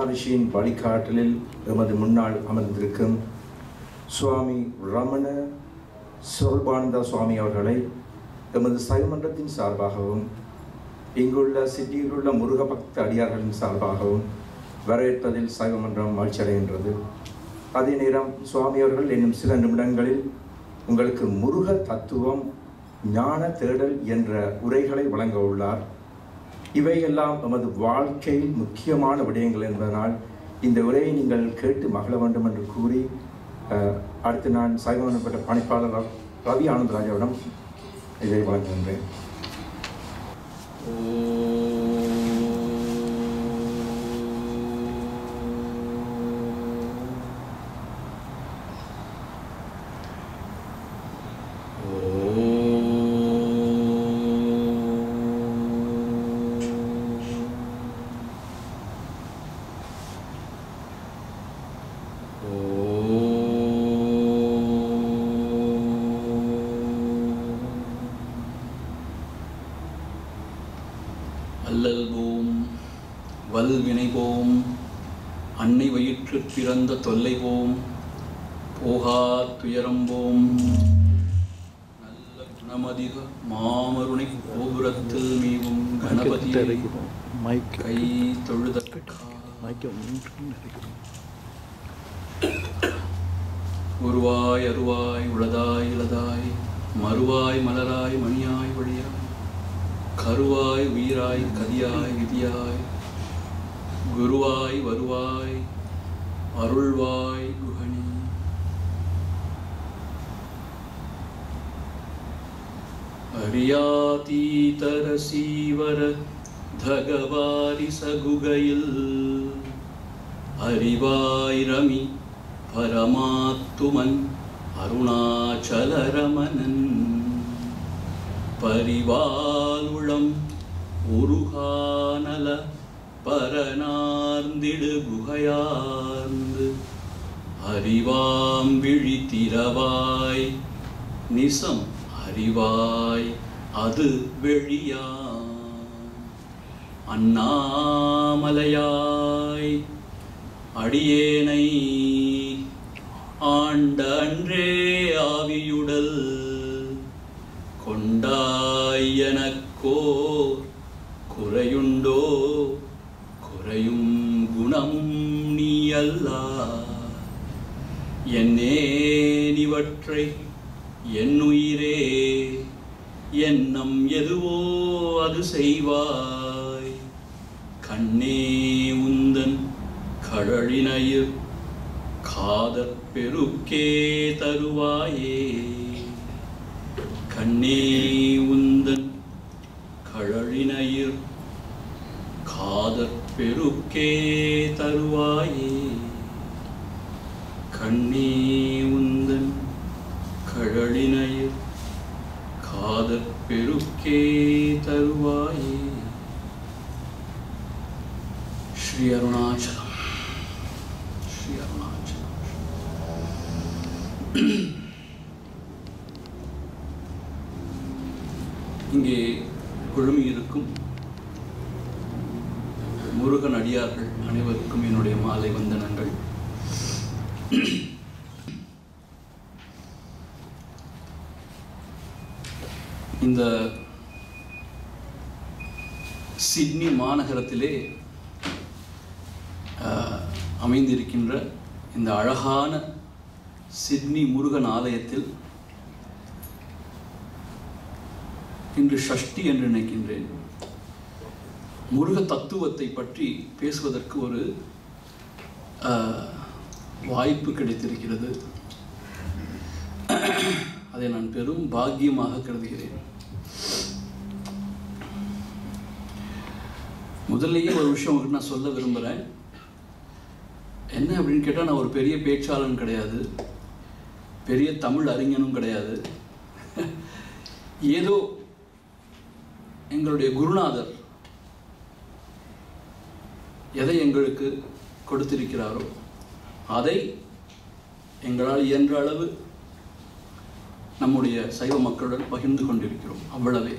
மகரிஷியின் வழிகாட்டலில் எமது முன்னாள் அமர்ந்திருக்கும் சுவாமி ரமண ஸ்வரூபானந்தா சுவாமி அவர்களை எமது சைவமன்றத்தின் சார்பாகவும் இங்குள்ள சிட்டியில் உள்ள முருக பக்த அடியார்களின் சார்பாகவும் வரவேற்பதில் சைவமன்றம் மகிழ்ச்சியடைகின்றது. அதே நேரம் சுவாமி அவர்கள் இன்னும் சில நிமிடங்களில் உங்களுக்கு முருக தத்துவம் ஞான தேடல் என்ற உரைகளை வழங்க உள்ளார். இவையெல்லாம் நமது வாழ்க்கையில் முக்கியமான விடயங்கள் என்பதனால் இந்த உரையை நீங்கள் கேட்டு மகிழ வேண்டும் என்று கூறி அடுத்து நான் சைவமன்றப்பட்ட பணிப்பாளர் ரவி ஆனந்தராஜாவிடம் இதை வழங்குகின்றேன். அல்லல்வோம் வல்வினைவோம் அன்னை வயிற்று பிறந்த தொல்லைவோம் போகா துயரம்போம் நல்ல குணமதிக மாமருணை கோபுரத்தில் மீவும் கணபதி கை தொழுதற்க உருவாய் அருவாய் உளதாய் இளதாய் மறுவாய் மலராய் மணியாய் வழியாய் கருவாய் உயிராய் கதியாய் விதியாய் குருவாய் வருவாய் அருள்வாய் குஹனி அரியாதீதர சீவர தகவாரி சகுகையில் அறிவாய் ரமி பரமாத்துமன் அருணாச்சலரமணன் பரிவாலுளம் உருகானல பரனார்ந்திடு குகையார்ந்து அறிவாம் விழித்திரவாய் நிசம் அறிவாய் அது வெளியா அண்ணாமலையாய் அடியேனை ஆண்ட அன்றே ஆவியுடல் கொண்டாய் எனக்கோ குறையுண்டோ குறையும் குணமும் நீ அல்லா என்னே நிவற்றை என்னுயிரே எண்ணம் எதுவோ அது செய்வாய் கண்ணே உந்தன் கழலினையிற் காதற் பெருக்கே தருவாயே கண்ணே உந்தன் கழலினையிற் காதற் பெருக்கே தருவாயே கண்ணே உந்தன் கழலினையிற் காதற் பெருக்கே தருவாயே. ஸ்ரீ அருணாச்சலம் ஸ்ரீ அருணாச்சலம். இங்கே குழுமியிருக்கும் முருகன் அடியார்கள் அனைவருக்கும் என்னுடைய மாலை வந்தனங்கள். இந்த சிட்னி மாநகரத்திலே அமைந்திருக்கின்ற இந்த அழகான சிட்னி முருகன் ஆலயத்தில் இன்று ஷஷ்டி என்று நினைக்கின்றேன். முருக தத்துவத்தை பற்றி பேசுவதற்கு ஒரு வாய்ப்பு கிடைத்திருக்கிறது. அதை நான் பெரும் பாக்கியமாக கருதுகிறேன். முதல்லையே ஒரு விஷயம் உங்களுக்கு நான் சொல்ல விரும்புகிறேன். என்ன அப்படின்னு கேட்டால், நான் ஒரு பெரிய பேச்சாளன் கிடையாது, பெரிய தமிழ் அறிஞனும் கிடையாது. ஏதோ எங்களுடைய குருநாதர் எதை எங்களுக்கு கொடுத்திருக்கிறாரோ அதை எங்களால் இயன்ற அளவு நம்முடைய சைவ மக்களுடன் பகிர்ந்து கொண்டிருக்கிறோம், அவ்வளவே.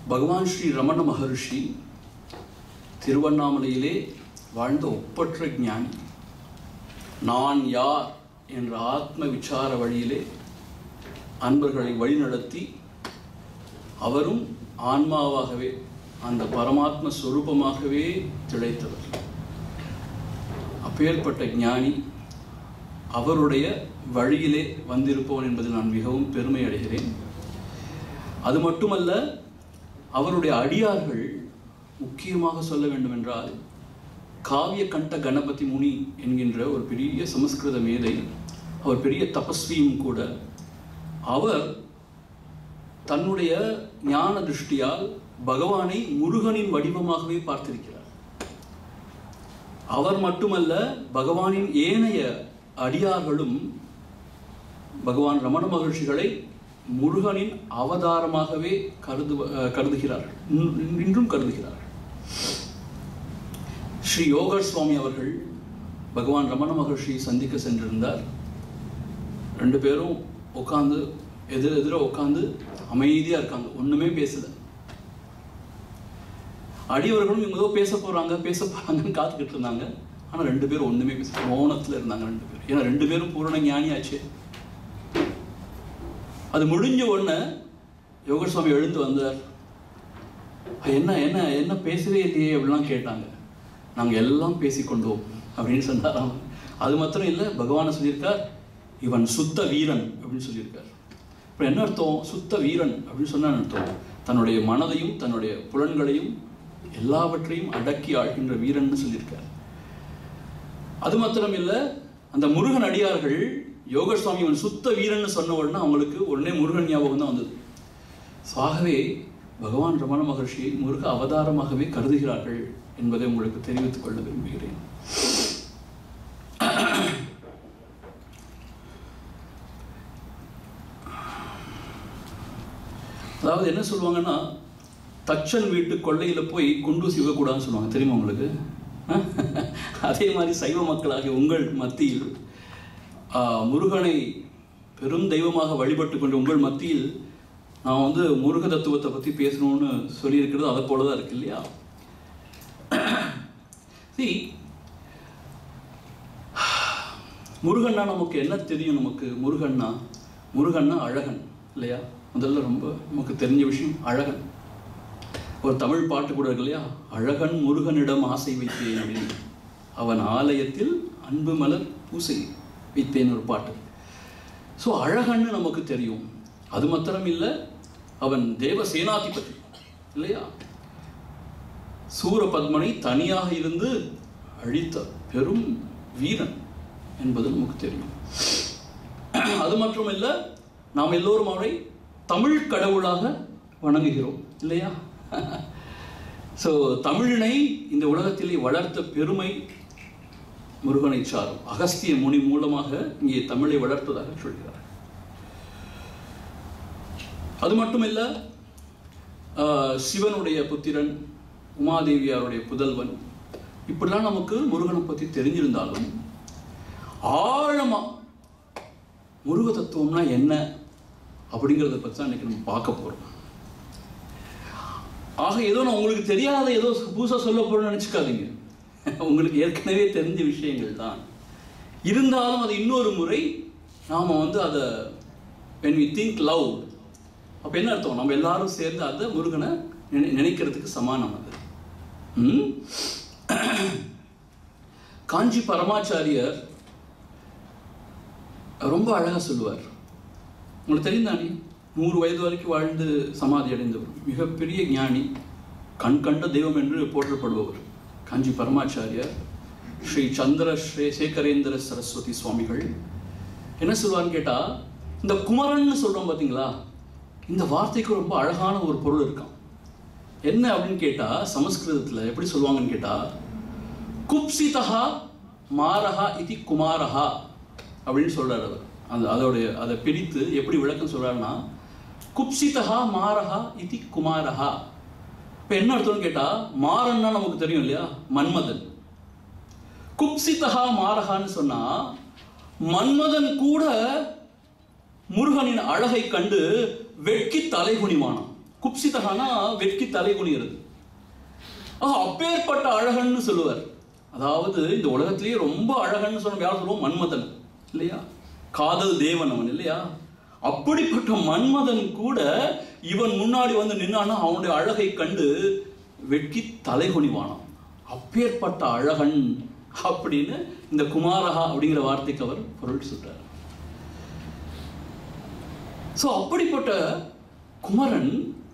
பகவான் ஸ்ரீ ரமண மகர்ஷி திருவண்ணாமலையிலே வாழ்ந்த ஒப்பற்ற ஞானி. நான் யார் என்ற ஆத்ம விசார வழியிலே அன்பர்களை வழிநடத்தி அவரும் ஆன்மாவாகவே அந்த பரமாத்ம ஸ்வரூபமாகவே திளைத்தவர். அப்பேற்பட்ட ஞானி அவருடைய வழியிலே வந்திருப்பவன் என்பதில் நான் மிகவும் பெருமை அடைகிறேன். அது மட்டுமல்ல, அவருடைய அடியார்கள், முக்கியமாக சொல்ல வேண்டும் என்றால் காவிய கண்ட கணபதி முனி என்கின்ற ஒரு பெரிய சமஸ்கிருத மேதை, அவர் பெரிய தபஸ்வியும் கூட, அவர் தன்னுடைய ஞான திருஷ்டியால் பகவானை முருகனின் வடிவமாகவே பார்த்திருக்கிறார். அவர் மட்டுமல்ல, பகவானின் ஏனைய அடியார்களும் பகவான் ரமண மகர்ஷிகளை முருகனின் அவதாரமாகவே கருதுகிறார்கள், இன்றும் கருதுகிறார்கள். ஸ்ரீ யோகர் சுவாமி அவர்கள் பகவான் ரமண மகர்ஷியை சந்திக்க சென்றிருந்தார். ரெண்டு பேரும் உட்காந்து எதிர உட்காந்து அமைதியாக இருக்காங்க, ஒன்றுமே பேசல. அடியவர்களும் இவங்க ஏதோ பேச போகிறாங்கன்னு காத்துக்கிட்டு இருந்தாங்க. ஆனால் ரெண்டு பேரும் ஒன்றுமே பேச, மௌனத்தில் இருந்தாங்க ரெண்டு பேரும். ஏன்னா ரெண்டு பேரும் பூரண ஞானியாச்சு. அது முடிஞ்ச உடனே யோகர் சுவாமி எழுந்து வந்தார். என்ன என்ன என்ன பேசவே இல்லையே அப்படிலாம் கேட்டாங்க. நாங்கள் எல்லாம் பேசிக்கொண்டோம் அப்படின்னு சொன்னாராம். அது மாத்திரம் இல்லை, பகவானை சொல்லியிருக்கார், இவன் சுத்த வீரன் அப்படின்னு சொல்லியிருக்கார். இப்போ என்ன அர்த்தம்? சுத்த வீரன் அப்படின்னு சொன்ன அர்த்தம், தன்னுடைய மனதையும் தன்னுடைய புலன்களையும் எல்லாவற்றையும் அடக்கி ஆழ்கின்ற வீரன் சொல்லியிருக்கார். அது மாத்திரம் இல்லை, அந்த முருகன் அடியார்கள் யோகர் சுவாமி இவன் சுத்த வீரன் சொன்ன உடனே அவங்களுக்கு உடனே முருகன் ஞாபகம் தான் வந்தது. ஆகவே பகவான் ரமண மகர்ஷியை முருக அவதாரமாகவே கருதுகிறார்கள் என்பதை உங்களுக்கு தெரிவித்துக் கொள்ள விரும்புகிறேன். அதாவது என்ன சொல்லுவாங்கன்னா, தச்சன் வீட்டு கொள்ளையில போய் குண்டு சிவக்கூடாதுன்னு சொல்லுவாங்க, தெரியுமா உங்களுக்கு? அதே மாதிரி சைவ மக்களாகிய உங்கள் மத்தியில் முருகனை பெரும் தெய்வமாக வழிபட்டு கொண்டு உங்கள் மத்தியில் நான் வந்து முருக தத்துவத்தை பற்றி பேசணும்னு சொல்லியிருக்கிறது அதை போல தான் இருக்கு இல்லையா? முருகன்னா நமக்கு என்ன தெரியும்? முருகன்னா அழகன் இல்லையா? முதல்ல ரொம்ப நமக்கு தெரிஞ்ச விஷயம் அழகன். ஒரு தமிழ் பாட்டு கூட இருக்கு இல்லையா? அழகன் முருகனிடம் ஆசை வைத்தேன் அப்படின்னு, அவன் ஆலயத்தில் அன்பு மலர் பூசை வைத்தேன் ஒரு பாட்டு. ஸோ அழகன்னு நமக்கு தெரியும். அது மாத்திரம் இல்லை, அவன் தேவ சேனாதிபதி இல்லையா? சூரபத்மனை தனியாக இருந்து அழித்த பெரும் வீரன் என்பது நமக்கு தெரியும். அது மட்டும் இல்லை, நாம் எல்லோரும் அவரை தமிழ் கடவுளாக வணங்குகிறோம் இல்லையா? ஸோ தமிழினை இந்த உலகத்திலே வளர்த்த பெருமை முருகனை சாரும். அகஸ்திய முனி மூலமாக இங்கே தமிழை வளர்த்ததாக சொல்கிறார். அது மட்டுமில்ல, சிவனுடைய புத்திரன், உமாதேவியாருடைய புதல்வன், இப்படிலாம் நமக்கு முருகனை பற்றி தெரிஞ்சிருந்தாலும் ஆழமா முருக தத்துவம்னா என்ன அப்படிங்கிறத பற்றி தான் இன்னைக்கு நம்ம பார்க்க போறோம். ஆக ஏதோ நான் உங்களுக்கு தெரியாத ஏதோ புதுசாக சொல்ல போறேன்னு நினச்சிக்காதீங்க. உங்களுக்கு ஏற்கனவே தெரிஞ்ச விஷயங்கள் தான். இருந்தாலும் அது இன்னொரு முறை நாம் வந்து அதை when we think loud, அப்போ என்ன அர்த்தம்? நம்ம எல்லாரும் சேர்ந்து அதை முருகனை நினைக்கிறதுக்கு சமானம் அது. காஞ்சி பரமாச்சாரியர் ரொம்ப அழகாக சொல்லுவார். உங்களுக்கு தெரிந்தானே, 100 வயது வரைக்கும் வாழ்ந்து சமாதி அடைந்தவர், மிகப்பெரிய ஞானி, கண் கண்ட தெய்வம் என்று போற்றப்படுபவர் காஞ்சி பரமாச்சாரியர். ஸ்ரீ சந்திர சேகரேந்திர சரஸ்வதி சுவாமிகள் என்ன சொல்லுவான்னு கேட்டால், இந்த குமரன்னு சொல்கிறோம் பார்த்தீங்களா, இந்த வார்த்தைக்கு ரொம்ப அழகான ஒரு பொருள் இருக்கான். என்ன அப்படின்னு கேட்டால், சமஸ்கிருதத்தில் எப்படி சொல்லுவாங்கன்னு கேட்டால், குப்சிதா மாரஹா இதி குமாரஹா அப்படின்னு சொல்கிறார் அவர். அதை பிரித்து எப்படி விளக்கம் சொல்கிறாருன்னா, குப்சிதா மாரஹா இதி குமாரஹா. இப்போ என்ன அர்த்தம்னு கேட்டால், மாறன்னா நமக்கு தெரியும் இல்லையா, மன்மதன். குப்சிதா மாரஹான்னு சொன்னால், மன்மதன் கூட முருகனின் அழகை கண்டு வெட்கி தலைகுனிவானான். குப்சிதகானா வெட்கி தலை குனிகிறது. அப்பேற்பட்ட அழகன்னு சொல்லுவார். அதாவது இந்த உலகத்திலேயே ரொம்ப அழகன்னு சொன்ன யார் சொல்லுவோம்? மன்மதன் இல்லையா? காதல் தேவன் அவன் இல்லையா? அப்படிப்பட்ட மன்மதன் கூட இவன் முன்னாடி வந்து நின்னானா அவனுடைய அழகை கண்டு வெட்கி தலை குனிவானான். அப்பேற்பட்ட அழகன் அப்படின்னு இந்த குமாரஹா அப்படிங்கிற வார்த்தைக்கு அவர் பொருள் சொல்றார். ஸோ அப்படிப்பட்ட குமரன்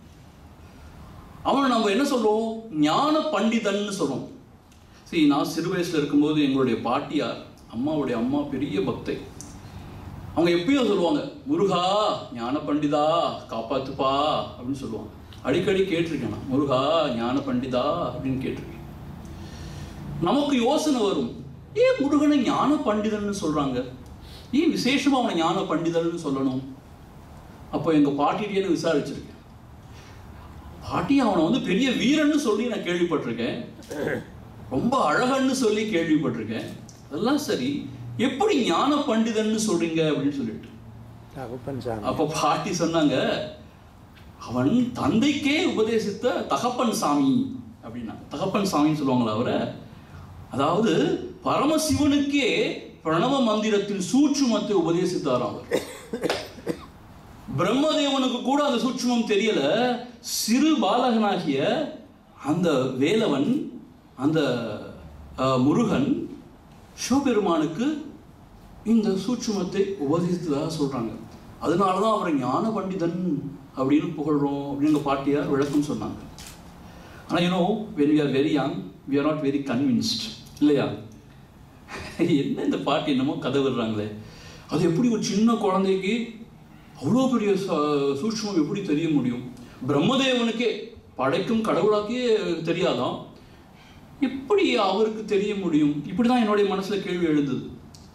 அவனை நம்ம என்ன சொல்றோம்? ஞான பண்டிதன் சொல்றோம். சரி, நான் சிறு வயசுல இருக்கும்போது எங்களுடைய பாட்டியார், அம்மாவுடைய அம்மா பெரிய பக்தை. அவங்க எப்பயும் சொல்லுவாங்க, முருகா ஞான பண்டிதா காப்பாத்துப்பா அப்படின்னு சொல்லுவாங்க. அடிக்கடி கேட்டிருக்கேன் நான், முருகா ஞான பண்டிதா அப்படின்னு கேட்டிருக்கேன். நமக்கு யோசனை வரும், ஏன் முருகனை ஞான பண்டிதன்னு சொல்றாங்க? ஏன் விசேஷமா அவனை ஞான பண்டிதன்னு சொல்லணும்? அப்போ எங்க பாட்டிகிட்டே விசாரிச்சிருக்கேன். பாட்டி அவனை வந்து பெரிய வீரன்னு சொல்லி நான் கேள்விப்பட்டிருக்கேன், ரொம்ப அழகன்னு சொல்லி கேள்விப்பட்டிருக்கேன். அதெல்லாம் சரி, எப்படி ஞான பண்டிதன்னு சொல்றீங்க அப்படின்னு சொல்லிட்டு அப்ப பாட்டி சொன்னாங்க, அவன் தந்தைக்கே உபதேசித்த தகப்பன் சாமி அப்படின்னா. தகப்பன் சாமின்னு சொல்லுவாங்களா அவரை? அதாவது பரமசிவனுக்கே பிரணவ மந்திரத்தின் சூட்சுமத்தை உபதேசித்தாராம் அவர். பிரம்மதேவனுக்கு கூட அந்த சூட்சுமம் தெரியல. சிறு பாலகனாகிய அந்த வேலவன், அந்த முருகன் சிவபெருமானுக்கு இந்த சூட்சுமத்தை உபதேசித்ததாக சொல்றாங்க. அதனாலதான் அவரை ஞான பண்டிதன் அப்படின்னு புகழ்றோம் அப்படின்னு பாட்டியார் விளக்கம் சொன்னாங்க. ஆனா when we are very young, we are not very convinced இல்லையா? என்ன இந்த பாட்டி என்னமோ கதை விடுறாங்களே, அது எப்படி ஒரு சின்ன குழந்தைக்கு அவ்வளோ பெரிய சூட்சுமம் எப்படி தெரிய முடியும்? பிரம்மதேவனுக்கே படைக்கும் கடவுளாக்கே தெரியாதான், எப்படி அவருக்கு தெரிய முடியும்? இப்படிதான் என்னுடைய மனசுல கேள்வி எழுந்தது.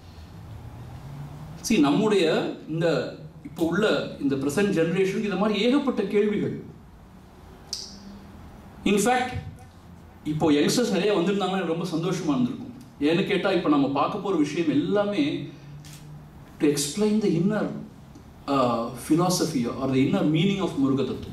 நம்முடைய இந்த இப்போ உள்ள இந்த பிரசன்ட் ஜெனரேஷனுக்கு இந்த மாதிரி ஏகப்பட்ட கேள்விகள். இன்ஃபேக்ட் இப்போ யங்ஸ்டர்ஸ் நிறைய வந்திருந்தாங்கன்னா ரொம்ப சந்தோஷமா இருந்திருக்கும். ஏன்னு கேட்டால் இப்போ நம்ம பார்க்க போகிற விஷயம் எல்லாமே to explain the inner philosophy or the inner meaning of Murugan Tattuwa.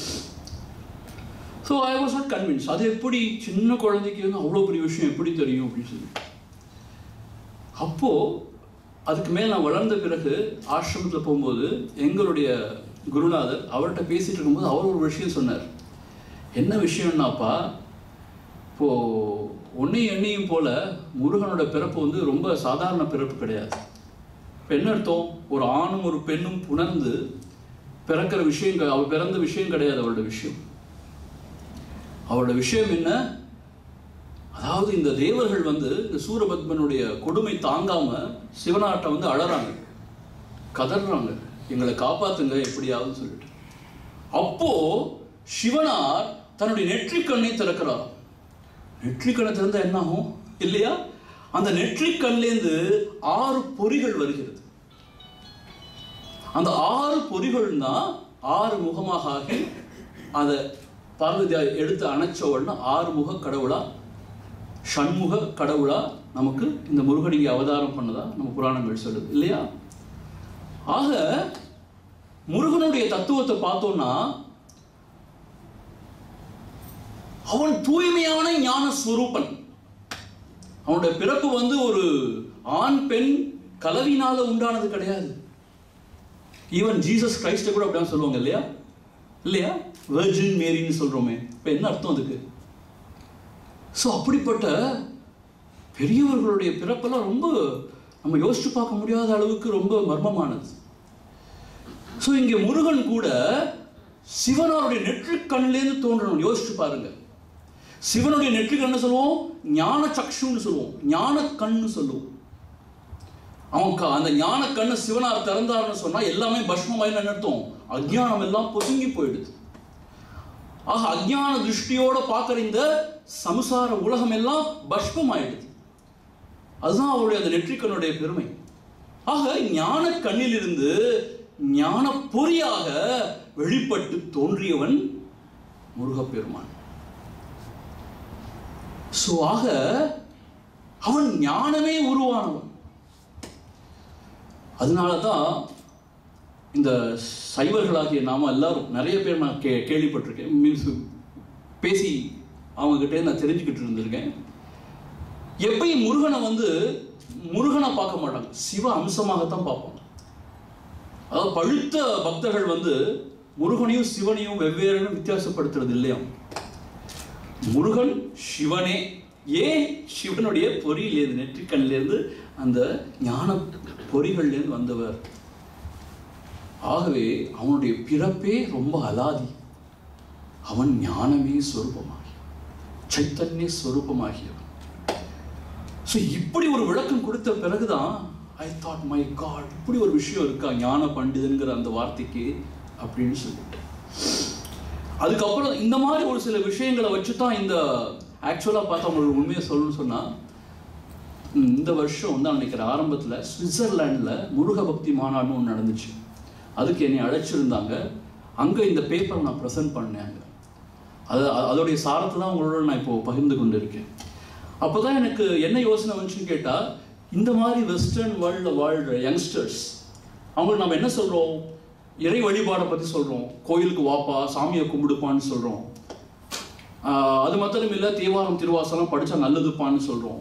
So I was not convinced. அது எப்படி சின்ன குழந்தைக்கு வந்து அவ்வளோ பெரிய விஷயம் எப்படி தெரியும் அப்படின்னு சொல்லி. அப்போ அதுக்கு மேல் நான் வளர்ந்த பிறகு ஆசிரமத்தில் போகும்போது எங்களுடைய குருநாதர் அவர்கிட்ட பேசிட்டு இருக்கும்போது அவர் ஒரு விஷயம் சொன்னார். என்ன விஷயம்னாப்பா, இப்போ ஒன்னையும் எண்ணையும் போல முருகனோட பிறப்பு வந்து ரொம்ப சாதாரண பிறப்பு கிடையாது. இப்போ என்ன அர்த்தம்? ஒரு ஆணும் ஒரு பெண்ணும் புணர்ந்து பிறக்கிற விஷயம், அவள் பிறந்த விஷயம் கிடையாது அவளோட விஷயம். அவளோட விஷயம் என்ன? அதாவது இந்த தேவர்கள் வந்து இந்த சூரபத்மனுடைய கொடுமை தாங்காம சிவனாட்ட வந்து அழறாங்க, கதறாங்க, எங்களை காப்பாத்துங்க எப்படியாவது சொல்லிட்டு. அப்போ சிவனார் தன்னுடைய நெற்றிக்கண்ணை திறக்கிறார். நெற்றிக்கண்ணை திறந்தா என்ன ஆகும் இல்லையா? அந்த நெற்றிக்கண்லேருந்து 6 பொறிகள் வருகிறது. அந்த 6 பொறிகள் தான் 6 முகமாக ஆகி அதை பார்வதியா எடுத்து அணைச்ச உடனே 6 முக கடவுளா, ஷண்முக கடவுளா நமக்கு இந்த முருகனிங்க அவதாரம் பண்ணதா நம்ம புராணங்கள் சொல்லுது இல்லையா? ஆக முருகனுடைய தத்துவத்தை பார்த்தோம்னா அவன் தூய்மையான ஞான ஸ்வரூபன். அவனுடைய பிறப்பு வந்து ஒரு ஆண் பெண் கலவினால உண்டானது கிடையாது. ஈவன் ஜீசஸ் கிரைஸ்ட கூட அப்படிதான் சொல்லுவாங்க இல்லையா? இல்லையா? வெர்ஜின் மேரின்னு சொல்றோமே, இப்ப என்ன அர்த்தம் அதுக்கு? ஸோ அப்படிப்பட்ட பெரியவர்களுடைய பிறப்பெல்லாம் ரொம்ப நம்ம யோசிச்சு பார்க்க முடியாத அளவுக்கு ரொம்ப மர்மமானது. ஸோ இங்கே முருகன் கூட சிவனுடைய நெற்றிக்கண்ணிலேருந்து தோன்றணும். யோசிச்சு பாருங்க, சிவனுடைய நெற்றிக்கண்ணு சொல்லுவோம், ஞான சக்ஷுன்னு சொல்லுவோம், ஞான கண்ணு சொல்லுவோம். அவன் அந்த ஞான கண்ணு சிவனார் திறந்தாருன்னு சொன்னா எல்லாமே பஸ்மமாயின்னு அர்த்தம். அஜ்ஞானம் எல்லாம் பொசுங்கி போயிடுது. ஆக அஜ்ஞான திருஷ்டியோட பார்க்குற இந்த சம்சார உலகம் எல்லாம் பஸ்மம் ஆயிடுது. அதுதான் அவருடைய அந்த நெற்றிக்கண்ணுடைய பெருமை. ஆக ஞான கண்ணிலிருந்து ஞான பொறியாக வெளிப்பட்டு தோன்றியவன் முருகப்பெருமான். சோ ஆக அவன் ஞானமே உருவானவன். அதனாலதான் இந்த சைவர்களாகிய நாம எல்லாரும் நிறைய பேர் நான் கேள்விப்பட்டிருக்கேன், மீன்ஸ் பேசி அவங்ககிட்ட நான் தெரிஞ்சுக்கிட்டு இருந்திருக்கேன். எப்பயும் முருகனை பார்க்க மாட்டாங்க, சிவ அம்சமாகத்தான் பார்ப்பாங்க. அதாவது பழுத்த பக்தர்கள் முருகனையும் சிவனையும் வெவ்வேறு வித்தியாசப்படுத்துறது இல்லையா. முருகன் சிவனே, ஏன் சிவனுடைய பொறியிலேருந்து நெற்றிக்கண்ணிலேருந்து அந்த ஞான பொறிகள்லேருந்து வந்தவர். ஆகவே அவனுடைய பிறப்பே ரொம்ப அலாதி. அவன் ஞானமே ஸ்வரூபமாகி சைத்தன்ய ஸ்வரூபமாகியவன். ஸோ இப்படி ஒரு விளக்கம் கொடுத்த பிறகுதான் ஐ தாட் மை காட், இப்படி ஒரு விஷயம் இருக்கா ஞான பண்டிதன்கிற அந்த வார்த்தைக்கு அப்படின்னு சொல்லிட்டு. அதுக்கப்புறம் இந்த மாதிரி ஒரு சில விஷயங்களை வச்சு தான் இந்த ஆக்சுவலாக பார்த்தா உங்களுக்கு உண்மையை சொல்லணும்னு சொன்னால், இந்த வருஷம் நினைக்கிறேன் ஆரம்பத்தில் சுவிட்சர்லாண்டில் முருக பக்தி மாநாடுன்னு ஒன்று நடந்துச்சு. அதுக்கு என்னை அழைச்சிருந்தாங்க. அங்கே இந்த பேப்பரை நான் ப்ரெசென்ட் பண்ணேன். அதோடைய சாரத்தை தான் உங்களோட நான் இப்போது பகிர்ந்து கொண்டு இருக்கேன். அப்போ தான் எனக்கு என்ன யோசனை வந்துச்சுன்னு கேட்டால், இந்த மாதிரி வெஸ்டர்ன் வேர்ல்டில் வாழ்கிற யங்ஸ்டர்ஸ் அவங்களுக்கு நம்ம என்ன சொல்கிறோம், இறை வழிபாடை பற்றி சொல்கிறோம், கோயிலுக்கு வாப்பா சாமியை கும்பிடுப்பான்னு சொல்கிறோம். அது மாத்திரம் இல்லை, தேவாரம் திருவாசலம் படித்தா நல்லதுப்பான்னு சொல்கிறோம்.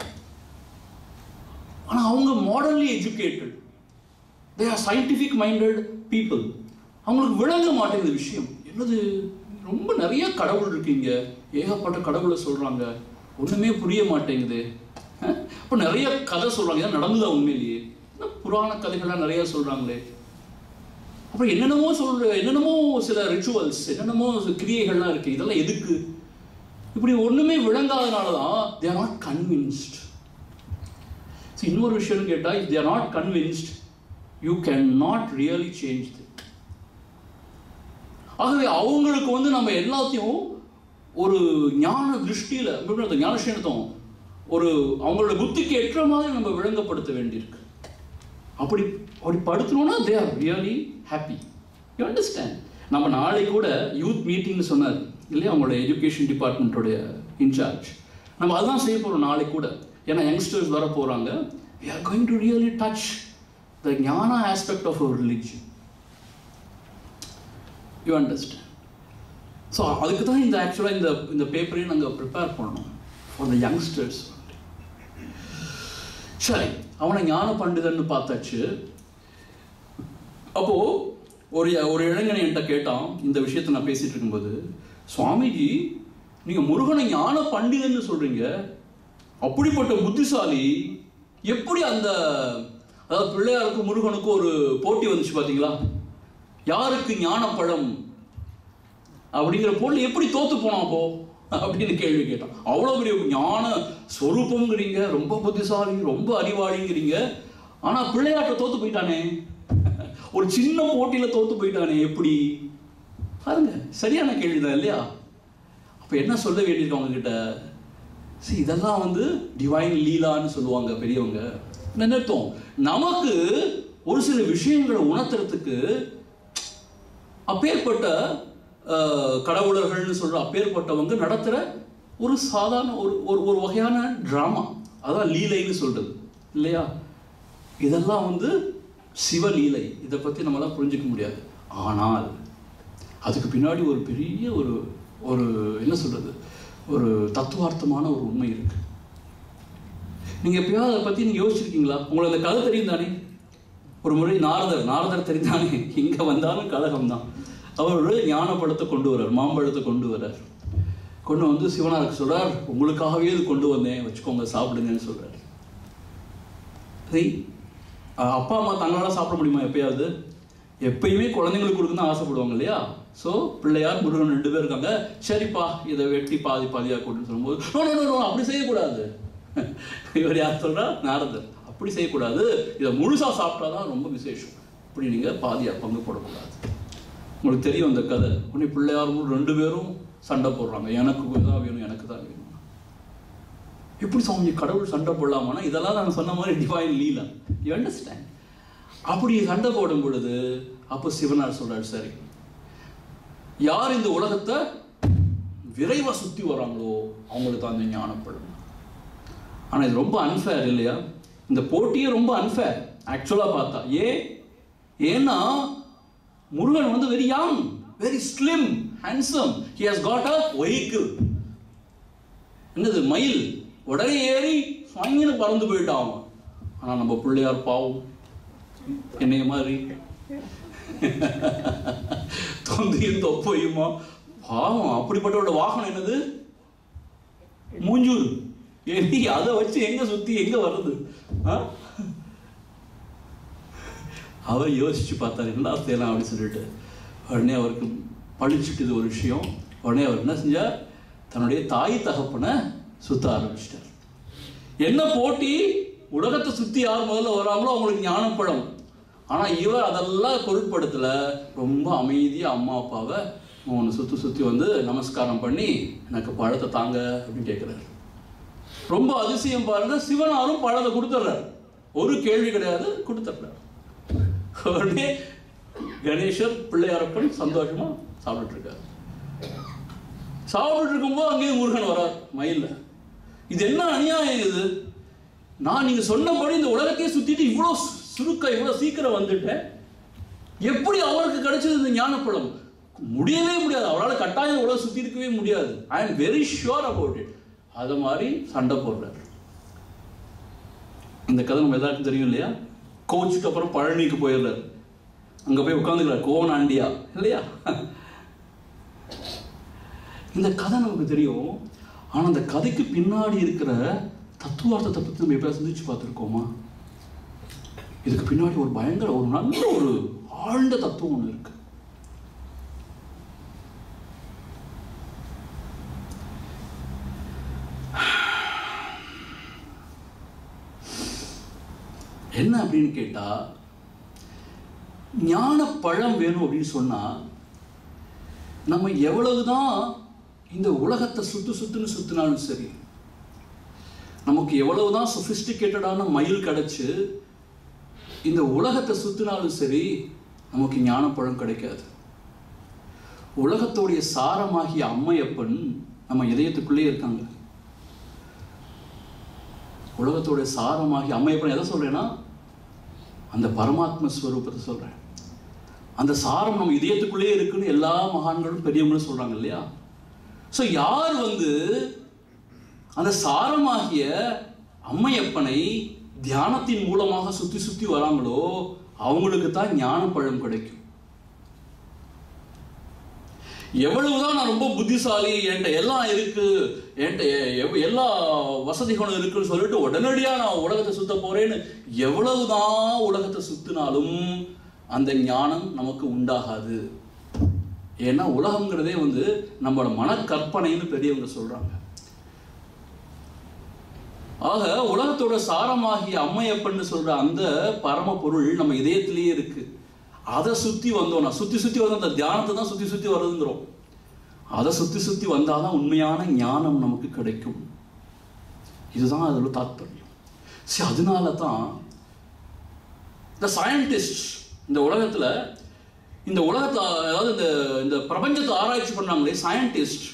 ஆனால் அவங்க modernly educated, they are scientific minded people. அவங்களுக்கு விளங்க மாட்டேங்குது விஷயம். என்னது ரொம்ப நிறைய கடவுள் இருக்கீங்க, ஏகப்பட்ட கடவுளை சொல்கிறாங்க, ஒன்றுமே புரிய மாட்டேங்குது. இப்போ நிறைய கதை சொல்கிறாங்க, ஏன் நடந்ததா உண்மையிலேயே, புராண கதைகள்லாம் நிறைய சொல்கிறாங்களே. அப்புறம் என்னென்னமோ சில ரிச்சுவல்ஸ், என்னென்னமோ கிரியைகள்லாம் இருக்குது, இதெல்லாம் எதுக்கு? இப்படி ஒன்றுமே விளங்காதனால தான் தே ஆர் நாட் கன்வின்ஸ்ட். இன்னொரு விஷயம் கேட்டால், if they are not convinced you can not really change it. ஆகவே அவங்களுக்கு நம்ம எல்லாத்தையும் ஒரு ஞான திருஷ்டியில், ஞானசேனத்தும் ஒரு அவங்களோட புத்திக்கு ஏற்ற மாதிரி நம்ம விளங்கப்படுத்த வேண்டியிருக்கு. அப்படி படுத்தணும்னா they are really happy. You understand? நம்ம நாளை கூட யூத் மீட்டிங்னு சொன்னார் இல்லையா அவங்களோட எஜுகேஷன் டிபார்ட்மெண்ட்டோடைய இன்சார்ஜ். நம்ம அதுதான் செய்ய போகிறோம் நாளை கூட. ஏன்னா யங்ஸ்டர்ஸ் வர போகிறாங்க. we are going to really touch the ஞான aspect of our religion. You understand? So அதுக்கு தான் இந்த ஆக்சுவலாக இந்த பேப்பரையும் நாங்கள் ப்ரிப்பேர் பண்ணோம் ஃபார் த யங்ஸ்டர்ஸ். சரி, அவனை ஞான பண்டிதன்னு பார்த்தாச்சு. அப்போது ஒரு இளைஞனை என்கிட்ட கேட்டான், இந்த விஷயத்தை நான் பேசிகிட்டு இருக்கும்போது, சுவாமிஜி நீங்கள் முருகனை ஞான பண்டிதன்னு சொல்கிறீங்க, அப்படிப்பட்ட புத்திசாலி எப்படி அதாவது பிள்ளையாருக்கும் முருகனுக்கும் ஒரு போட்டி வந்துச்சு பார்த்தீங்களா, யாருக்கு ஞானப்பழம் அப்படிங்கிற பொருள் எப்படி தோத்து போனாப்போ அப்படின்னு கேள்வி கேட்டான். அவ்வளோ பெரிய ஞான ஸ்வரூபங்கிறீங்க, ரொம்ப புத்திசாலி, ரொம்ப அறிவாளிங்கிறீங்க, ஆனால் பிள்ளையாட்ட தோத்து போயிட்டானே, ஒரு சின்ன போட்டியில் தோத்து போயிட்டானே எப்படி? பாருங்க, சரியான கேள்விதான் இல்லையா? அப்போ என்ன சொல்ல வேண்டியிருக்கு அவங்க கிட்ட? இதெல்லாம் டிவைன் லீலான்னு சொல்லுவாங்க பெரியவங்க. என்ன அர்த்தம்? நமக்கு ஒரு சில விஷயங்களை உணர்த்துறதுக்கு அப்பேற்பட்ட கடவுளர்கள்னு சொல்ற அப்பேற்பட்டவங்க நடத்துகிற ஒரு சாதாரண ஒரு வகையான ட்ராமா, அதான் லீலைன்னு சொல்றது இல்லையா? இதெல்லாம் சிவலீலை. இதை பற்றி நம்மளாம் புரிஞ்சிக்க முடியாது. ஆனால் அதுக்கு பின்னாடி ஒரு பெரிய ஒரு என்ன சொல்றது, ஒரு தத்துவார்த்தமான ஒரு உண்மை இருக்கு. நீங்கள் எப்பயாவது அதை பற்றி நீங்கள் யோசிச்சிருக்கீங்களா? உங்களுக்கு அந்த கதை தெரியும் தானே? ஒரு முறை நாரதர் தெரிந்தானே, இங்கே வந்தாலும் கழகம் தான். அவர் ஞானப்பழத்தை கொண்டு வர்றார், மாம்பழத்தை கொண்டு வர்றார். கொண்டு சிவனாருக்கு சொல்கிறார், உங்களுக்காகவே இது கொண்டு வந்தேன், வச்சுக்கோங்க, சாப்பிடுங்கன்னு சொல்கிறார். சரி, அப்பா அம்மா தங்களால் சாப்பிட முடியுமா? எப்பயாவது? எப்பயுமே குழந்தைங்களுக்கு கொடுக்க தான் ஆசைப்படுவாங்க இல்லையா? ஸோ பிள்ளையார் முருகன் 2 பேர் இருக்காங்க. சரிப்பா, இதை வெட்டி பாதியாக கொடுன்னு சொல்லும்போது, நோ அப்படி செய்யக்கூடாது. இவர் யார் சொல்கிறா? நாரதர். அப்படி செய்யக்கூடாது, இதை முழுசாக சாப்பிட்டா தான் ரொம்ப விசேஷம், இப்படி நீங்கள் பாதியாக பங்கு போடக்கூடாது. உங்களுக்கு தெரியும் அந்த கதை. உடனே பிள்ளையார் 2 பேரும் சண்டை போடுறாங்க, எனக்கு தான் வேணும், எனக்கு தான் வேணும். எப்படி சுவாமி கடவுள் சண்டை போடலாமான்னா, இதெல்லாம் நான் சொன்ன மாதிரி டிவைன் லீலா. You understand? அப்படி சண்டை போடும் பொழுது அப்போ சிவனார் சொல்றாரு, சரி, யார் இந்த உலகத்தை விரைவாக சுற்றி வராங்களோ அவங்களுக்கு தான் அந்த ஞானப்படும். ஆனால் இது ரொம்ப அன்ஃபேர் இல்லையா? இந்த போட்டியே ரொம்ப அன்ஃபேர் ஆக்சுவலாக பார்த்தா. ஏன்னா முருகன் வந்து very young, very slim, handsome. He has got a vehicle. என்னது மயில், உடனே ஏறி வாங்கின்னு பறந்து போயிட்டான். ஆனால் நம்ம பிள்ளையார் பாவம் என்னைய மாதிரி தொந்தையும் தொப்பையுமா பாவம். அப்படிப்பட்ட வாகனம் என்னது மூஞ்சூர். ஏறி அதை வச்சு எங்க சுத்தி எங்க வருது? அவர் யோசிச்சு பார்த்தாரு என்ன செய்யலாம் அப்படின்னு சொல்லிட்டு. உடனே அவருக்கு பழிச்சுட்டு ஒரு விஷயம். உடனே அவர் என்ன செஞ்சார், தன்னுடைய தாய் தகப்பனை சுத்த ஆரம்பிச்சிட்டார். என்ன போட்டி, உலகத்தை சுத்தி யார் முதல்ல வராங்களோ அவங்களுக்கு ஞானம் பழம். ஆனா இவர் அதெல்லாம் பொருட்படுத்தல, ரொம்ப அமைதியா அம்மா அப்பாவை சுத்தி வந்து நமஸ்காரம் பண்ணி எனக்கு பழத்தை தாங்க அப்படின்னு கேட்கிறாரு. ரொம்ப அதிசயம் பாருங்க, சிவனாரும் பழத்தை கொடுத்துட்றாரு, ஒரு கேள்வி கிடையாது, கொடுத்துட்றாரு. உடனே கணேசர் பிள்ளையாரப்பன் சந்தோஷமா சாப்பிட்டு இருக்காரு. சாப்பிட்டு இருக்கும்போது அங்கேயும் முருகன் வரார் மயில. இது என்ன அநியாயம் இது? நான் நீங்க சொன்னபடி இந்த உலகத்தையே சுத்திட்டு இவ்வளவு சுருக்க இவ்வளவு சீக்கிரம் வந்துட்டேன், எப்படி அவருக்கு கிடைச்சது இந்த ஞானப்பழம்? முடியவே முடியாது, அவரால் கட்டாயம் உலகம் சுத்தி இருக்கவே முடியாது. I am very sure about it. அது மாதிரி சண்டை போடுறாரு. இந்த கதை நம்ம எல்லாருக்கும் தெரியும் இல்லையா? கோச்சுக்கு அப்புறம் பழனிக்கு போயிடுறாரு. அங்க போய் உட்காந்துக்கிறார், கோவனாண்டியா இல்லையா? இந்த கதை நமக்கு தெரியும். ஆனா அந்த கதைக்கு பின்னாடி இருக்கிற தத்துவார்த்தத்தை பத்தி நம்ம எப்ப சிந்திச்சு பார்த்துருக்கோமா? இதுக்கு பின்னாடி ஒரு பயங்கர ஒரு நல்ல ஒரு ஆழ்ந்த தத்துவம் ஒன்று இருக்கு. என்ன அப்படின்னு கேட்டா, ஞான பழம் வேணும் அப்படின்னு சொன்னா நம்ம எவ்வளவுதான் இந்த உலகத்தை சுத்தினாலும் சரி, நமக்கு எவ்வளவுதான் சொபிஸ்டிகேட்டடான மயில் கிடைச்சு இந்த உலகத்தை சுத்தினாலும் சரி, நமக்கு ஞானப்பழம் கிடைக்காது. உலகத்தோடைய சாரமாகிய அம்மையப்பன் நம்ம இதயத்துக்குள்ளே இருக்காங்க. உலகத்தோடைய சாரமாகிய அம்மையப்பன் எதை சொல்றேன்னா, அந்த பரமாத்ம ஸ்வரூபத்தை சொல்றேன். அந்த சாரம் நம்ம இதயத்துக்குள்ளே இருக்குன்னு எல்லா மகான்களும் பெரியவங்களும் சொல்றாங்க இல்லையா? ஸோ யார் வந்து அந்த சாரமாகிய அம்மையப்பனை தியானத்தின் மூலமாக சுத்தி வராங்களோ அவங்களுக்கு தான் ஞான பழம் கிடைக்கும். எவ்வளவுதான் நான் ரொம்ப புத்திசாலி, என்கிட்ட எல்லாம் இருக்கு, என்கிட்ட எல்லா வசதிகளும் இருக்குன்னு சொல்லிட்டு உடனடியா நான் உலகத்தை சுத்த போறேன்னு எவ்வளவுதான் உலகத்தை சுத்தினாலும் அந்த ஞானம் நமக்கு உண்டாகாது. ஏன்னா உலகம்ங்கிறதே வந்து நம்மளோட மனக்கற்பனைன்னு பெரியவங்க சொல்றாங்க. ஆக உலகத்தோட சாரமாகிய அம்மையப்பன்னு சொல்ற அந்த பரம பொருள் நம்ம இதயத்திலேயே இருக்கு. அதை சுத்தி வந்தோம்னா சுத்தி வந்து அந்த தியானத்தை தான் சுத்தி வருதுங்கிறோம். அதை சுத்தி வந்தாதான் உண்மையான ஞானம் நமக்கு கிடைக்கும். இதுதான் அதோட தாத்பரியம். சரி, அதனால தான் இந்த சயின்டிஸ்ட் இந்த உலகத்துல இந்த உலகத்தை அதாவது இந்த பிரபஞ்சத்தை ஆராய்ச்சி பண்ணாங்களே சயின்டிஸ்ட்,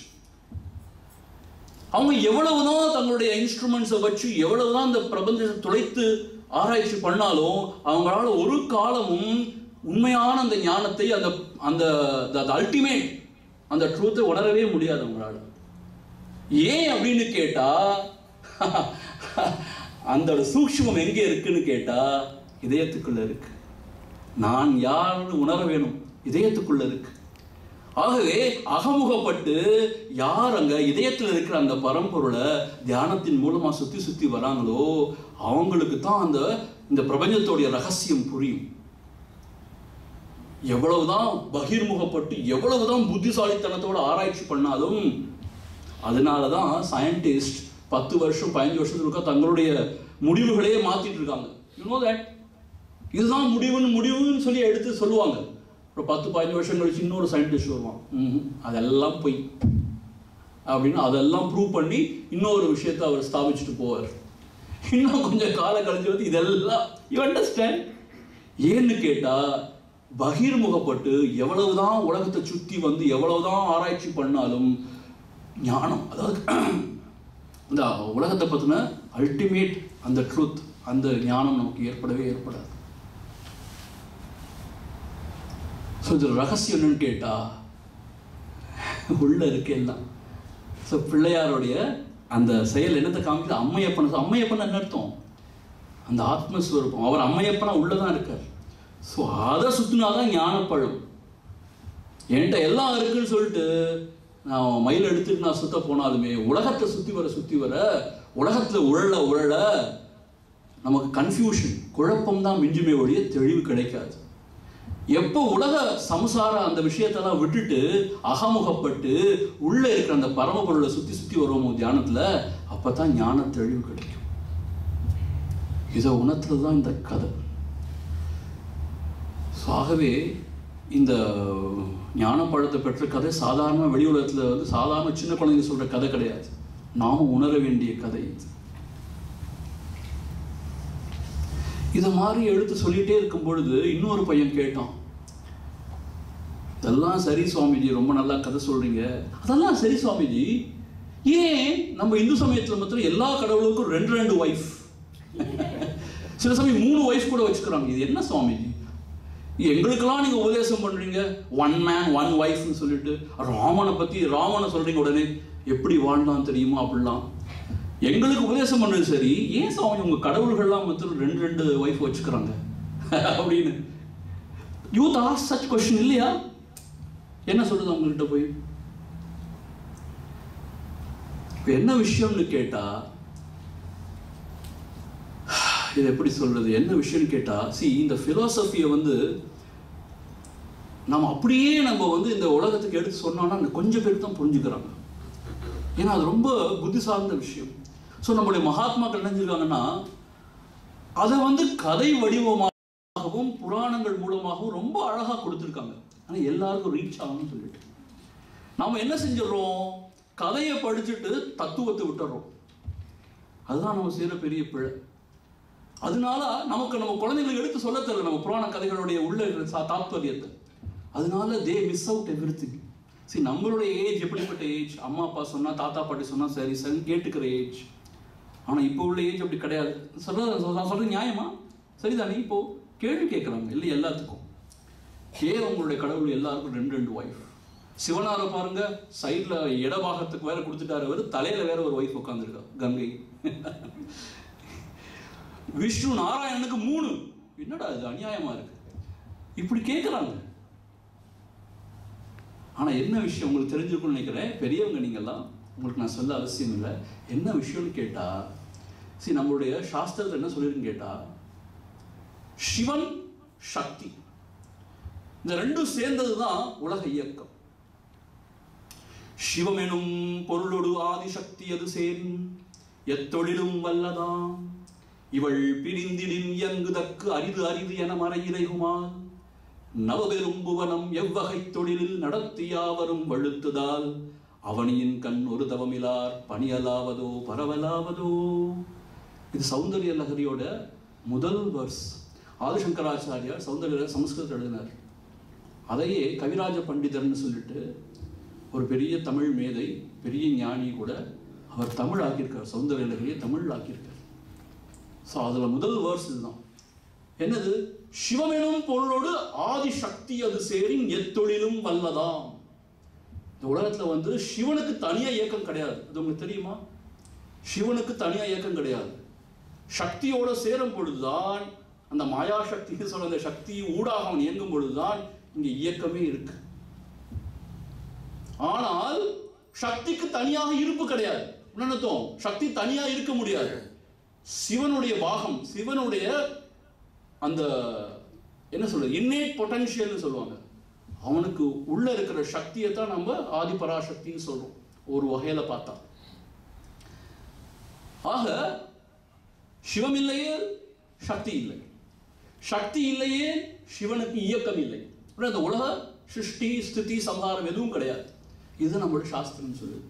அவங்க எவ்வளவுதான் தங்களுடைய இன்ஸ்ட்ருமெண்ட்ஸை வச்சு எவ்வளவுதான் இந்த பிரபஞ்சத்தை துளைத்து ஆராய்ச்சி பண்ணாலும் அவங்களால ஒரு காலமும் உண்மையான அந்த ஞானத்தை அந்த அந்த அல்டிமேட் அந்த ட்ரூத்தை உணரவே முடியாது அவங்களால. ஏன் அப்படின்னு கேட்டா, அந்த சூக்ஷ்மம் எங்கே இருக்குன்னு கேட்டா இதயத்துக்குள்ள இருக்கு. நான் யாருன்னு உணர வேணும், இதயத்துக்குள்ள இருக்கு. ஆகவே அகமுகப்பட்டு யார் அங்க இதயத்தில் இருக்கிற அந்த பரம்பொருளை தியானத்தின் மூலமா சுத்தி வராங்களோ அவங்களுக்கு தான் இந்த பிரபஞ்சத்தோடைய ரகசியம் புரியும். எவ்வளவுதான் பகிர்முகப்பட்டு எவ்வளவுதான் புத்திசாலித்தனத்தோட ஆராய்ச்சி பண்ணாலும், அதனாலதான் சயின்டிஸ்ட் 10 வருஷம் 15 வருஷத்துக்கு தங்களுடைய முடிவுகளையே மாத்திட்டு இருக்காங்க. யூ நோ தட் இதுதான் முடிவுன்னு சொல்லி எடுத்து சொல்லுவாங்க. ஒரு 10-15 வருஷம் கழிச்சு இன்னொரு சயின்டிஸ்ட் வருவான், அதெல்லாம் பொய் அப்படின்னு அதெல்லாம் ப்ரூவ் பண்ணி இன்னொரு விஷயத்தை அவர் ஸ்தாபிச்சுட்டு போவார். இன்னும் கொஞ்சம் காலம் கழிஞ்சு வந்து இதெல்லாம் யூ அண்டர்ஸ்டாண்ட். ஏன்னு கேட்டா பகிர்முகப்பட்டு எவ்வளவுதான் உலகத்தை சுத்தி வந்து எவ்வளவுதான் ஆராய்ச்சி பண்ணாலும் ஞானம், அதாவது இந்த உலகத்தை பத்தின அல்டிமேட் அந்த ட்ரூத், அந்த ஞானம் நமக்கு ஏற்படாது. ஸோ இது ரகசியம் என்னன்னு கேட்டா உள்ள இருக்கு எல்லாம். ஸோ பிள்ளையாருடைய அந்த செயல் என்னத்தை காமிக்குது? அம்மையப்பன். அம்மையப்பன் என்ன அர்த்தம்? அந்த ஆத்மஸ்வரூபம். அவர் அம்மையப்பனா உள்ளதான் இருக்கார். ஸோ அதை சுத்தினாதான் ஞானப்பழம். என்கிட்ட எல்லாம் இருக்குன்னு சொல்லிட்டு நான் மயில் எடுத்துட்டு நான் சுத்த போனாலுமே உலகத்தை சுத்தி வர உலகத்துல உழல நமக்கு கன்ஃபியூஷன், குழப்பம் தான் மிஞ்சுமே ஒழிய தெளிவு கிடைக்காது. எப்போ உலக சம்சார அந்த விஷயத்தெல்லாம் விட்டுட்டு அகமுகப்பட்டு உள்ள இருக்கிற அந்த பரமபொருளை சுத்தி வருவோம் தியானத்துல, அப்பதான் ஞான தெளிவு கிடைக்கும். இதை உணர்த்துறதுதான் இந்த கதை. ஆகவே இந்த ஞான பழத்தை பெற்ற கதை சாதாரண வெளி உலகத்துல சாதாரண சின்ன குழந்தைங்க சொல்ற கதை கிடையாது. நாம உணர வேண்டிய கதை இது. இதை மாதிரி எடுத்து சொல்லிட்டே இருக்கும் பொழுது இன்னொரு பையன் கேட்டான், இதெல்லாம் சரி சுவாமிஜி, ரொம்ப நல்லா கதை சொல்றீங்க, அதெல்லாம் சரி சுவாமிஜி, ஏன் நம்ம இந்து சமயத்துல மாத்திரம் எல்லா கடவுளுக்கும் 2 வைஃப், சில சமயம் 3 வைஃப் கூட வச்சுக்கிறாங்க, இது என்ன சுவாமிஜி? எங்களுக்கெல்லாம் நீங்க உபதேசம் பண்றீங்க 1 man 1 wife சொல்லிட்டு, ராமனை சொல்றீங்க, உடனே எப்படி வாழ்ந்தான் தெரியுமா அப்படிலாம் எங்களுக்கு உபதேசம் பண்றது சரி, ஏன் சுவாமி உங்க கடவுள்கள்லாம் மொத்தம் 2 வைஃப் வச்சுக்கிறாங்க அப்படின்னு யூத் ஆஸ்க் சச் क्वेश्चन இல்லையா? என்ன சொல்றது அவங்கள்ட்ட போய்? என்ன விஷயம்னு கேட்டா, இது எப்படி சொல்றது, என்ன விஷயம்னு கேட்டா, இந்த பிலாசபியை நம்ம அப்படியே இந்த உலகத்துக்கு எடுத்து சொன்னோம்னா கொஞ்சம் பேருக்கு தான் புரிஞ்சுக்கிறாங்க. ஏன்னா அது ரொம்ப புத்தி சார்ந்த விஷயம். ஸோ நம்முடைய மகாத்மாக்கள் நினைஞ்சிருக்காங்கன்னா அதை கதை வடிவமாகவும் புராணங்கள் மூலமாகவும் ரொம்ப அழகா கொடுத்துருக்காங்க. ஆனால் எல்லாருக்கும் ரீச் ஆகும்னு சொல்லிட்டு நாம என்ன செஞ்சிடறோம், கதையை படிச்சுட்டு தத்துவத்தை விட்டுறோம். அதுதான் நம்ம செய்யற பெரிய பிழை. அதனால நம்ம குழந்தைங்களுக்கு எடுத்து சொல்ல தெரியல நம்ம புராண கதைகளுடைய உள்ள தாத்பரியத்தை. அதனால தே மிஸ் அவுட் எவ்ரிதிங். நம்மளுடைய ஏஜ் எப்படிப்பட்ட ஏஜ், அம்மா அப்பா சொன்னா தாத்தா பாட்டி சொன்னா சரி சரி கேட்டுக்கிற ஏஜ். ஆனா இப்போ உள்ள ஏஜ் அப்படி கிடையாது. சொல்றது நியாயமா? சரிதானே? இப்போ கேள்வி கேட்கறாங்க இல்லை எல்லாத்துக்கும். ஏன் உங்களுடைய கடவுள் எல்லாருக்கும் 2 வைஃப்? சிவனார பாருங்க, சைட்ல இடபாகத்துக்கு வேற கொடுத்துட்டாரு, அவர் தலையில வேற ஒரு வைஃப் உட்காந்துருக்கா கங்கை. விஷ்ணு நாராயணனுக்கு 3. என்னடா இது அநியாயமா இருக்கு, இப்படி கேட்கிறாங்க. ஆனா என்ன விஷயம் உங்களுக்கு தெரிஞ்சிருக்கும்னு நினைக்கிறேன், பெரியவங்க நீங்கெல்லாம், உங்களுக்கு நான் சொல்ல அவசியம் இல்லை. என்ன விஷயம்னு கேட்டா, நம்மளுடைய சாஸ்திரத்தில் என்ன சொல்லிருக்குன்னு கேட்டா, சிவன் சக்தி இந்த 2 சேர்ந்ததுதான் உலக இயக்கம். சிவமெனும் பொருளோடு ஆதிசக்தி அது சேரும் எத்தொழிலும் வல்லதாம் இவள் பிரிந்திடின் இயங்குதற்கு அரிது அரிது என மறையிறைகுமால் நவபெரும் புவனம் எவ்வகை தொழிலில் நடத்தியாவரும் வழுத்துதால் அவனியின் கண் ஒரு தவமிலார் பணியலாவதோ பரவலாவதோ. இது சௌந்தர்ய லகரியோட முதல் வர்ஸ். ஆதிசங்கராச்சாரியார் சௌந்தர்ய சமஸ்கிருதத்தில் எழுதினார். அதையே கவிராஜ பண்டிதர்னு சொல்லிட்டு ஒரு பெரிய தமிழ் மேதை, பெரிய ஞானி கூட, அவர் தமிழ் ஆக்கியிருக்கார், சௌந்தர்ய லகரியை தமிழ் ஆக்கியிருக்கார். ஸோ அதில் முதல் வேர்ஸ் இதுதான். என்னது? சிவமெனும் பொருளோடு ஆதிசக்தி அது சேரின் எத்தொழிலும் வல்லதாம். இந்த உலகத்துல சிவனுக்கு தனியா இயக்கம் கிடையாது. அது உங்களுக்கு தெரியுமா? சிவனுக்கு தனியா இயக்கம் கிடையாது. சக்தியோட சேரும் பொழுதுதான், அந்த மாயா சக்தி சொல்ற அந்த சக்தி ஊடாக அவன் இயங்கும் பொழுதுதான் இங்க இயக்கமே இருக்கு. ஆனால் சக்திக்கு தனியாக இருப்பு கிடையாது. உணர்த்தோம், சக்தி தனியா இருக்க முடியாது. சிவனுடைய பாகம், சிவனுடைய அந்த என்ன சொல்றது, இன்னேட் பொட்டன்ஷியல்னு சொல்லுவாங்க. அவனுக்கு உள்ள இருக்கிற சக்தியை தான் நம்ம ஆதி பராசக்தின்னு சொல்றோம் ஒரு வகையில பார்த்தா. ஆக சிவம் இல்லையே சக்தி இல்லை, சக்தி இல்லையே சிவனுக்கு இயக்கம் இல்லை. அந்த உலக சிருஷ்டி ஸ்திதி சம்ஹாரம் எதுவும் கிடையாது. இது நம்மளோட சாஸ்திரம் சொல்லுது.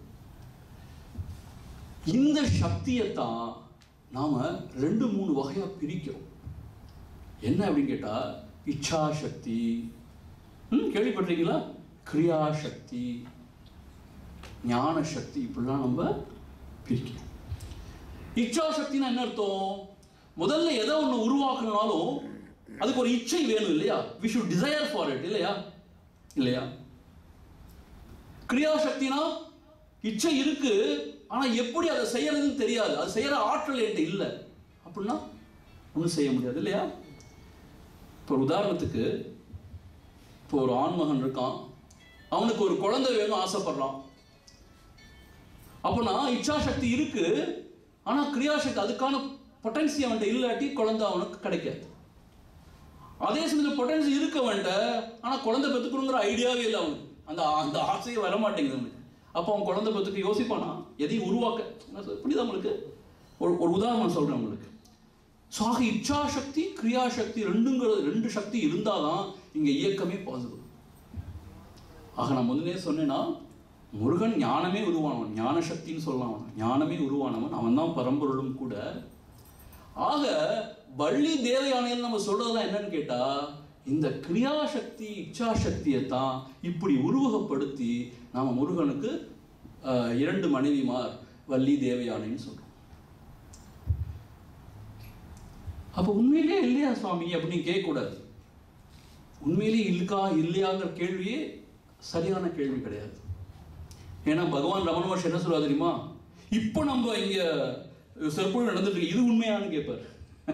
இந்த சக்தியைத்தான் நாம 2-3 வகையா பிரிக்கிறோம். என்ன அப்படின்னு கேட்டா, இச்சா சக்தி, கேள்விப்பட்டிருக்கீங்களா? கிரியா சக்தி, ஞான சக்தி, இப்படிலாம் நம்ம பிரிக்கிறோம். இச்சா சக்தினா என்ன அர்த்தம்? முதல்ல எதை ஒன்று உருவாக்கணும்னாலும் அதுக்கு ஒரு இச்சை வேணும் இல்லையா? we should desire for it இல்லையா? இல்லையா? கிரியாசக்தினா இச்சை இருக்கு, ஆனா எப்படி அதை செய்யறதுன்னு தெரியாது, அது செய்யற ஆற்றல் என்கிட்ட இல்லை அப்படின்னா ஒன்றும் செய்ய முடியாது இல்லையா? இப்போ உதாரணத்துக்கு, இப்போ ஒரு ஆண்மகன் இருக்கான், அவனுக்கு ஒரு குழந்தை வேணும் ஆசைப்படுறான். அப்போனா இச்சாசக்தி இருக்கு, ஆனா கிரியாசக்தி அதுக்கான பொட்டன்சி அவன்கிட்ட இல்லாட்டி குழந்தை அவனுக்கு கிடைக்காது. அதே சமயத்தில் பொட்டன்சி இருக்க வேண்டாம், ஆனா குழந்தை பெற்றுக்கணுங்கிற ஐடியாவே இல்லை அவனுக்கு, அந்த அந்த ஆசையே வர மாட்டேங்குது அவனுக்கு. அப்போ அவன் குழந்தை பெற்றுக்க யோசிப்பானா எதையும் உருவாக்க. புரியுதா உங்களுக்கு? ஒரு உதாரணம் சொல்றேன் உங்களுக்கு. ஆக இச்சாசக்தி கிரியாசக்தி ரெண்டு சக்தி இருந்தாதான் இங்க இயக்கமே பாசிபிள். ஆக நான் முதலே சொன்னேன்னா, முருகன் ஞானமே உருவானவன், ஞான சக்தின்னு சொல்லலாம், ஞானமே உருவானவன், அவன் தான் பரம்பொருளும் கூட. ஆக வள்ளி தேவயானையில் நம்ம சொல்றதெல்லாம் என்னன்னு கேட்டா, இந்த கிரியாசக்தி இச்சாசக்தியை தான் இப்படி உருவகப்படுத்தி நாம முருகனுக்கு 2 மனைவிமார் வள்ளி தேவயானைன்னு சொல்றோம். அப்ப உண்மையிலே இல்லையா சுவாமி அப்படின்னு கேட்கக்கூடாது. உண்மையிலே இருக்கா இல்லையாங்கிற கேள்வியே சரியான கேள்வி கிடையாது. ஏன்னா பகவான் ரமண மகர்ஷி என்ன சொல்லுவா தெரியுமா? இப்போ நம்ம இங்க சொற்பொழிவு நடந்துட்டு இருக்கு, இது உண்மையானு கேட்பார்.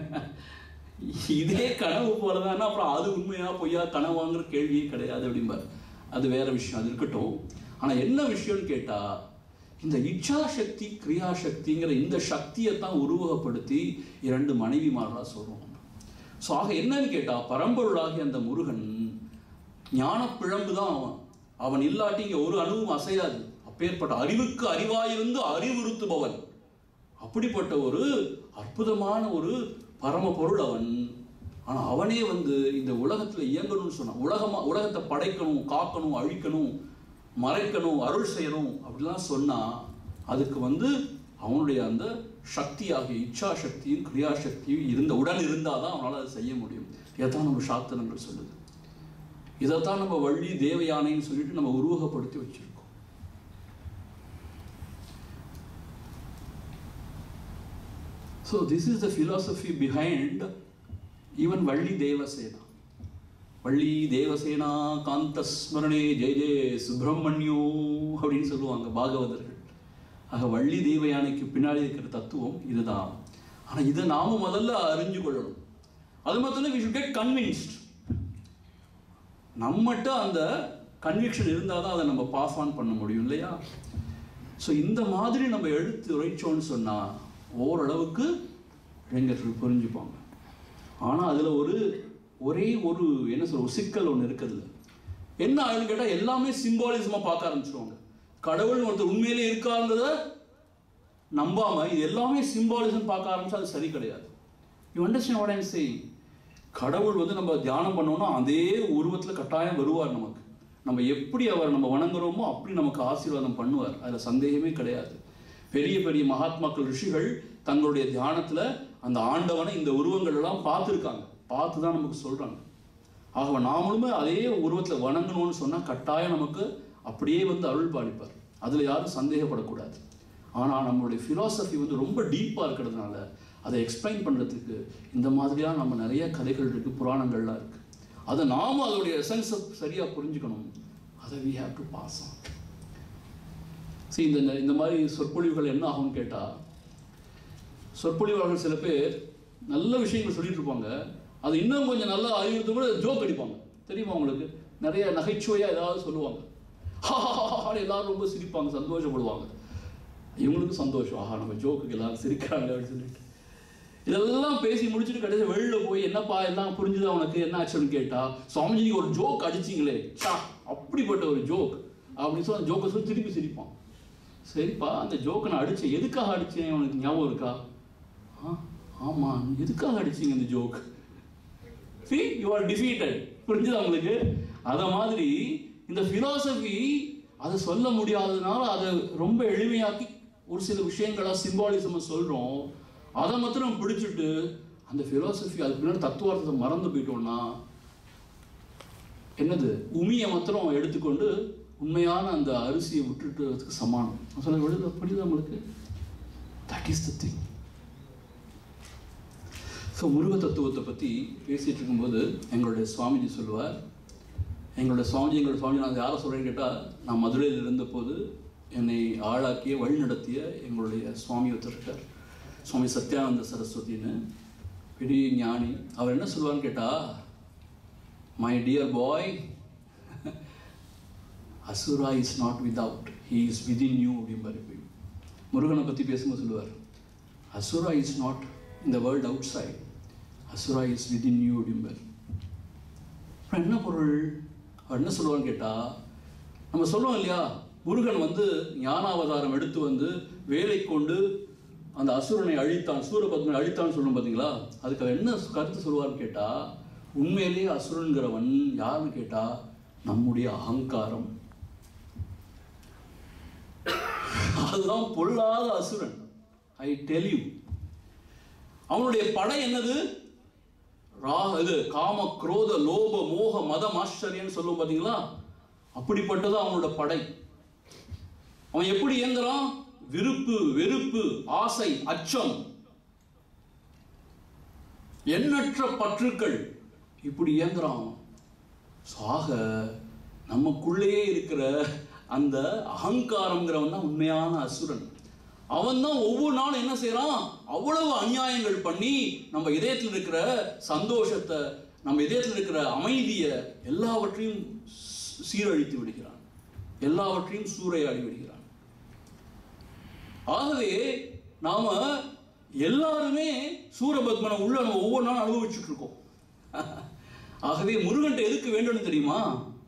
இதே கனவு போலதான், அப்புறம் அது உண்மையா பொய்யா கனவாங்கிற கேள்வியே கிடையாது அப்படிம்பார். அது வேற விஷயம், அது இருக்கட்டும். ஆனா என்ன விஷயம்னு கேட்டா, இந்த இச்சாசக்தி கிரியாசக்திங்கிற இந்த சக்தியை தான் உருவகப்படுத்தி 2 மனைவிமார்களா சொல்றோம். ஸோ ஆக என்னன்னு கேட்டா, பரம்பொருளாகி அந்த முருகன் ஞான பிழம்பு தான் அவன் இல்லாட்டி இங்க ஒரு அணுவும் அசையாது. அப்பேற்பட்ட அறிவுக்கு அறிவாயிருந்து அறிவுறுத்துபவன், அப்படிப்பட்ட ஒரு அற்புதமான ஒரு பரம பொருள் அவன். ஆனா அவனே இந்த உலகத்துல இயங்கணும்னு சொன்னான். உலகத்தை படைக்கணும், காக்கணும், அழிக்கணும், மறைக்கணும், அருள் செய்யணும் அப்படிலாம் சொன்னா, அதுக்கு அவனுடைய அந்த சக்தியாகிய இச்சா சக்தியும் கிரியாசக்தியும் உடன் இருந்தாதான் அவனால அதை செய்ய முடியும். இதைத்தான் நம்ம சாஸ்திரங்கள் சொல்லுது. இதைத்தான் நம்ம வள்ளி தேவயானைன்னு சொல்லிட்டு நம்ம உருவகப்படுத்தி வச்சிருக்கோம். So this is the philosophy behind even Valli Devasena. Valli Devasena Kanta Smarane Jai Jai Subramaniyo அப்படின்னு சொல்லுவாங்க பாகவதர்கள். ஆக வள்ளி தேவயானைக்கு பின்னாடி இருக்கிற தத்துவம் இதுதான். ஆனா இதை நாம முதல்ல அறிஞ்சு கொள்ளணும். அது மட்டும் we should get convinced. நம்மகிட்ட அந்த கன்விக்ஷன் இருந்தால் தான் அதை நம்ம பாஸ் ஆன் பண்ண முடியும் இல்லையா? ஸோ இந்த மாதிரி நம்ம எடுத்து உரைச்சோன்னு சொன்னால் ஓரளவுக்கு இளைஞர்கள் புரிஞ்சுப்பாங்க. ஆனால் அதில் ஒரே ஒரு என்ன சொல்ற ஒரு சிக்கல் ஒன்று இருக்குதுல்ல. என்ன ஆகுன்னு கேட்டால் எல்லாமே சிம்பாலிசமாக பார்க்க ஆரம்பிச்சிருவாங்க. கடவுள் ஒருத்தர் உண்மையிலே இருக்காங்கிறத நம்பாம இது எல்லாமே சிம்பாலிசம் பார்க்க ஆரம்பிச்சா அது சரி கிடையாது. You understand what I am saying? கடவுள் நம்ம தியானம் பண்ணோம்னா அதே உருவத்தில் கட்டாயம் வருவார் நமக்கு. நம்ம எப்படி அவர் நம்ம வணங்குறோமோ அப்படி நமக்கு ஆசீர்வாதம் பண்ணுவார், அதில் சந்தேகமே கிடையாது. பெரிய பெரிய மகாத்மாக்கள் ரிஷிகள் தங்களுடைய தியானத்தில் அந்த ஆண்டவனை இந்த உருவங்கள் எல்லாம் பார்த்துருக்காங்க, பார்த்து தான் நமக்கு சொல்கிறாங்க. ஆகவே நாமளுமே அதே உருவத்தில் வணங்கணும்னு சொன்னால் கட்டாயம் நமக்கு அப்படியே அருள் பாலிப்பார், அதில் யாரும் சந்தேகப்படக்கூடாது. ஆனால் நம்மளுடைய ஃபிலாசபி ரொம்ப டீப்பாக இருக்கிறதுனால அதை எக்ஸ்பிளைன் பண்ணுறதுக்கு இந்த மாதிரியாக நம்ம நிறைய கதைகள் இருக்குது, புராணங்கள்லாம் இருக்குது. அதை நாம் அதோடைய எசன்ஸை சரியாக புரிஞ்சுக்கணும். அதை we have to pass on. சரி, இந்த மாதிரி சொற்பொழிவுகள் என்ன ஆகும்னு கேட்டால், சொற்பொழிவாளர்கள் சில பேர் நல்ல விஷயங்கள் சொல்லிட்டு இருப்பாங்க, அது இன்னும் கொஞ்சம் நல்லா அறிவுறுத்த கூட ஜோக் அடிப்பாங்க. தெரியுமா உங்களுக்கு? நிறைய நகைச்சுவையாக ஏதாவது சொல்லுவாங்க, எல்லாரும் ரொம்ப சிரிப்பாங்க, சந்தோஷப்படுவாங்க. இவங்களுக்கும் சந்தோஷம், ஆஹா நம்ம ஜோக்குக்கு எல்லாரும் சிரிக்கிறாங்க அப்படின்னு சொல்லிட்டு இதெல்லாம் பேசி முடிச்சுட்டு கடைசி வெளில போய் என்னப்பா எல்லாம் புரிஞ்சுதான் உனக்கு என்ன ஆச்சுன்னு கேட்டா, சுவாமிஜி ஒரு ஜோக் அடிச்சிங்களே, அப்படிப்பட்ட ஒரு ஜோக் அப்படின்னு சொல்லி அந்த ஜோக்கை சொல்லி திருப்பி சிரிப்பான். சரிப்பா, அந்த ஜோக்கை நான் அடித்தேன், எதுக்காக அடித்தேன் உனக்கு ஞாபகம் இருக்கா? ஆமாம், எதுக்காக அடிச்சிங்க இந்த joke? See, you are defeated. புரிஞ்சுதா உங்களுக்கு? அதை மாதிரி இந்த ஃபிலாசபி அதை சொல்ல முடியாததுனால அதை ரொம்ப எளிமையாக்கி ஒரு சில விஷயங்களா சிம்பாலிசம் சொல்கிறோம். அதை மாத்திரம் நம்ம பிடிச்சிட்டு அந்த ஃபிலாசபி அதுக்கு பின்னாடி தத்துவார்த்தத்தை மறந்து போயிட்டோம்னா என்னது, உமியை மாத்திரம் எடுத்துக்கொண்டு உண்மையான அந்த அரிசியை விட்டுட்டுறதுக்கு சமானம். சொல்ல விடுதலை புரியுது உங்களுக்கு? That is the thing. So Muruga தத்துவத்தை பற்றி பேசிகிட்டு இருக்கும்போது எங்களுடைய சுவாமிஜி சொல்லுவார், எங்களோட சுவாமிஜி நான் யாரை சொல்கிறேன்னு கேட்டால், நான் மதுரையில் இருந்தபோது என்னை ஆளாக்கிய வழி நடத்திய எங்களுடைய சுவாமி ஒருத்தர் இருக்கார், சுவாமி சத்யானந்த சரஸ்வதின்னு, பெரிய ஞானி. அவர் என்ன சொல்லுவான்னு கேட்டால், my dear boy, asura is not without, he is within you அப்படிம்பாரு. முருகனை பற்றி பேசும்போது சொல்லுவார், asura is not in the world outside, asura is within you அப்படிம்பார். அப்புறம் என்ன பொருள்? அவர் என்ன சொல்லுவான்னு கேட்டால், நம்ம சொல்லுவோம் இல்லையா, முருகன் வந்து ஞானாவதாரம் எடுத்து வந்து வேலை கொண்டு அந்த அசுரனை அழித்தான், சூரபத்மனை அழித்தான்னு சொல்லணும் பார்த்தீங்களா. அதுக்கு அவர் என்ன கருத்து சொல்லுவார்னு கேட்டால், உண்மையிலேயே அசுரன்கிறவன் யாருன்னு கேட்டால் நம்முடைய அகங்காரம். அதுதான் பொல்லாத அசுரன். I tell you. அவனுடைய படை என்னது? இது காம குரோத லோப மோக மதம் ஆச்சரியன்னு சொல்லுவோம் பார்த்தீங்களா, அப்படிப்பட்டது அவனோட படை. அவன் எப்படி இயங்குறான்? விருப்பு, வெறுப்பு, ஆசை, அச்சம், எண்ணற்ற பற்றுக்கள், இப்படி இயங்குறான். சாக நமக்குள்ளேயே இருக்கிற அந்த அகங்காரங்கிறவன் தான் உண்மையான அசுரன். அவன் தான் ஒவ்வொரு நாளும் என்ன செய்யறான்? அவ்வளவு அநியாயங்கள் பண்ணி நம்ம இதயத்தில் இருக்கிற சந்தோஷத்தை, நம்ம இதயத்தில் இருக்கிற அமைதியை எல்லாவற்றையும் சீரழித்து விடுகிறான், எல்லாவற்றையும் சூறையாடி விடுகிறான். ஆகவே நாம எல்லாருமே சூரபத்மனை உள்ள நம்ம ஒவ்வொரு நாளும் அனுபவிச்சுட்டு இருக்கோம். ஆகவே முருகன்ட்ட எதுக்கு வேண்டும் தெரியுமா?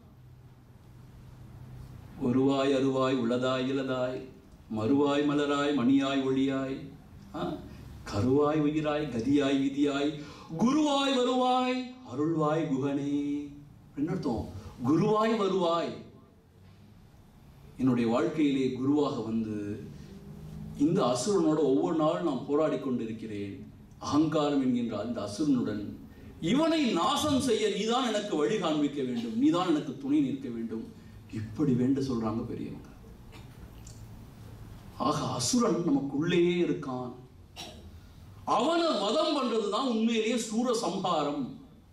ஒருவாய் அருவாய் உள்ளதாய் இலதாய் மறுவாய் மலராய் மணியாய் ஒளியாய் கருவாய் உயிராய் கதியாய் விதியாய் குருவாய் வருவாய் அருள்வாய் குகனே. என்ன அர்த்தம்? குருவாய் வருவாய், என்னுடைய வாழ்க்கையிலே குருவாக வந்து இந்த அசுரனோட ஒவ்வொரு நாளும் நான் போராடி கொண்டிருக்கிறேன். அகங்காரம் என்கின்ற அந்த அசுரனுடன் இவனை நாசம் செய்ய நீதான் எனக்கு வழி காண்பிக்க வேண்டும், நீதான் எனக்கு துணை நிற்க வேண்டும், இப்படி வேண்டு சொல்றாங்க பெரியவங்க. ஆக அசுரன் நமக்குள்ளேயே இருக்கான். அவனை வதம் பண்றதுதான் உண்மையிலேயே சூர சம்ஹாரம்.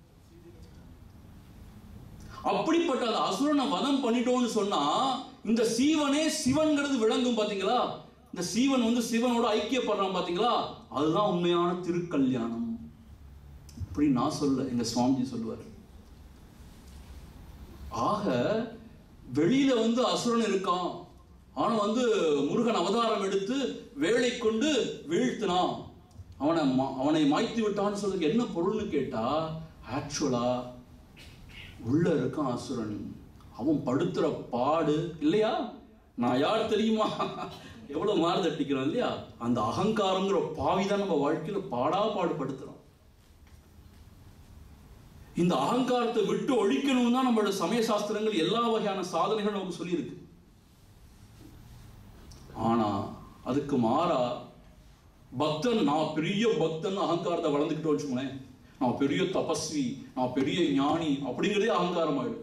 அப்படிப்பட்ட அந்த அசுரனை வதம் பண்ணிட்டோம்னு சொன்னா இந்த சீவனே சிவன்கிறது விளங்கும். பாத்தீங்களா, இந்த சீவன் வந்து சிவனோட ஐக்கியப்படுறான் பாத்தீங்களா, அதுதான் உண்மையான திருக்கல்யாணம். இப்படி நான் சொல்ல, எங்க சுவாமிஜி சொல்லுவார். ஆக வெளியில வந்து அசுரன் இருக்கான், ஆனா வந்து முருகன் அவதாரம் எடுத்து வேலை கொண்டு வீழ்த்தினான், அவனை மாய்த்து விட்டான்னு சொல்றதுக்கு என்ன பொருள்னு கேட்டா, ஆக்சுவலா உள்ள இருக்கான் அசுரன். அவன் படுத்துற பாடு இல்லையா, நான் யார் தெரியுமா, எவ்வளவு மாறுதட்டிக்கிறோம் இல்லையா, அந்த அகங்காரங்கிற பாவிதான் நம்ம வாழ்க்கையில பாடுபடுத்துறோம். இந்த அகங்காரத்தை விட்டு ஒழிக்கணும் தான் நம்மளோட சமய சாஸ்திரங்கள் எல்லா வகையான சாதனைகள் நமக்கு சொல்லியிருக்கு. ஆனா அதுக்கு மாறா பக்தன், நான் பெரிய பக்தன் அகங்காரத்தை வளர்ந்துக்கிட்டு வச்சுக்கோங்களேன், நான் பெரிய தபஸ்வி, நான் பெரிய ஞானி அப்படிங்கிறதே அகங்காரம் ஆயிடும்.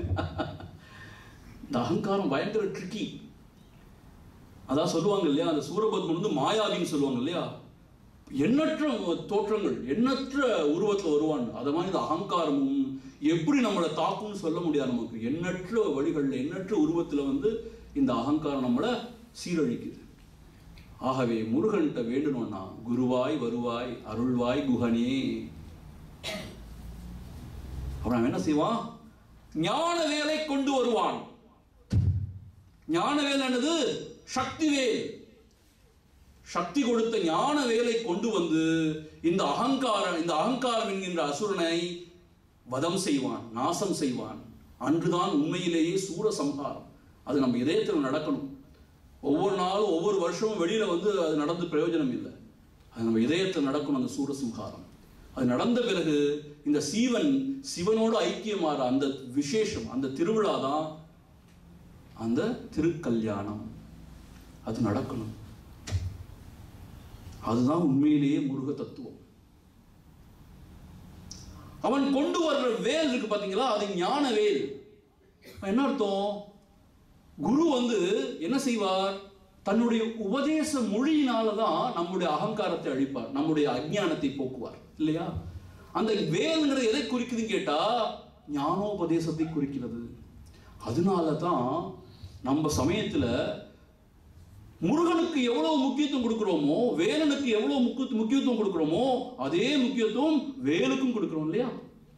இந்த அகங்காரம் பயங்கர ட்ரிக்கி. அதான் சொல்லுவாங்க இல்லையா, அந்த சூரபத்மன் வந்து மாயாவின்னு சொல்லுவாங்க இல்லையா, எண்ணற்ற தோற்றங்கள் எண்ணற்ற உருவத்தில் வருவான். அதை மாதிரி இந்த அகங்காரமும் எப்படி நம்மளை தாக்கும்னு சொல்ல முடியாது. நமக்கு எண்ணற்ற வழிகளில் எண்ணற்ற உருவத்தில் வந்து இந்த அகங்காரம் நம்மளை சீரழிக்குது. ஆகவே முருகன்கிட்ட வேண்டணும்னா குருவாய் வருவாய் அருள்வாய் குகனே. அப்புறம் என்ன செய்வான்? ஞான வேலை கொண்டு வருவான். ஞான வேலை என்னது? சக்தி வேல். சக்தி கொடுத்த ஞான வேலை கொண்டு வந்து இந்த அகங்காரம் என்கின்ற அசுரனை வதம் செய்வான், நாசம் செய்வான். அன்றுதான் உண்மையிலேயே சூர சம்ஹாரம். அது நம்ம இதயத்தில் நடக்கணும். ஒவ்வொரு நாளும் ஒவ்வொரு வருஷமும் வெளியில வந்து அது நடந்து பிரயோஜனம் இல்லை. அது நம்ம இதயத்தில் நடக்கணும் அந்த சூரசம்ஹாரம். அது நடந்த பிறகு இந்த சிவனோடு ஐக்கியமாற அந்த விசேஷம், அந்த திருவிழா தான் அந்த திருக்கல்யாணம். அது நடக்கணும். அதுதான் உண்மையிலேயே முருக தத்துவம். அவன் கொண்டு வர்ற வேல் இருக்கு பாத்தீங்களா, அது ஞான வேல். என்ன அர்த்தம்? குரு வந்து என்ன செய்வார்? தன்னுடைய உபதேச மொழியினாலதான் நம்முடைய அகங்காரத்தை அழிப்பார், நம்முடைய அஞ்ஞானத்தை போக்குவார் இல்லையா. அந்த வேல்ங்கிறது எதை குறிக்குதுன்னு கேட்டா, ஞானோபதேசத்தை குறிக்கிறது. அதனால தான் நம்ம சமயத்தில் முருகனுக்கு எவ்வளவு முக்கியத்துவம் கொடுக்கிறோமோ, வேலனுக்கு எவ்வளவு முக்கியத்துவம் கொடுக்கிறோமோ, அதே முக்கியத்துவம் வேலுக்கும் கொடுக்கிறோம். இல்லையா?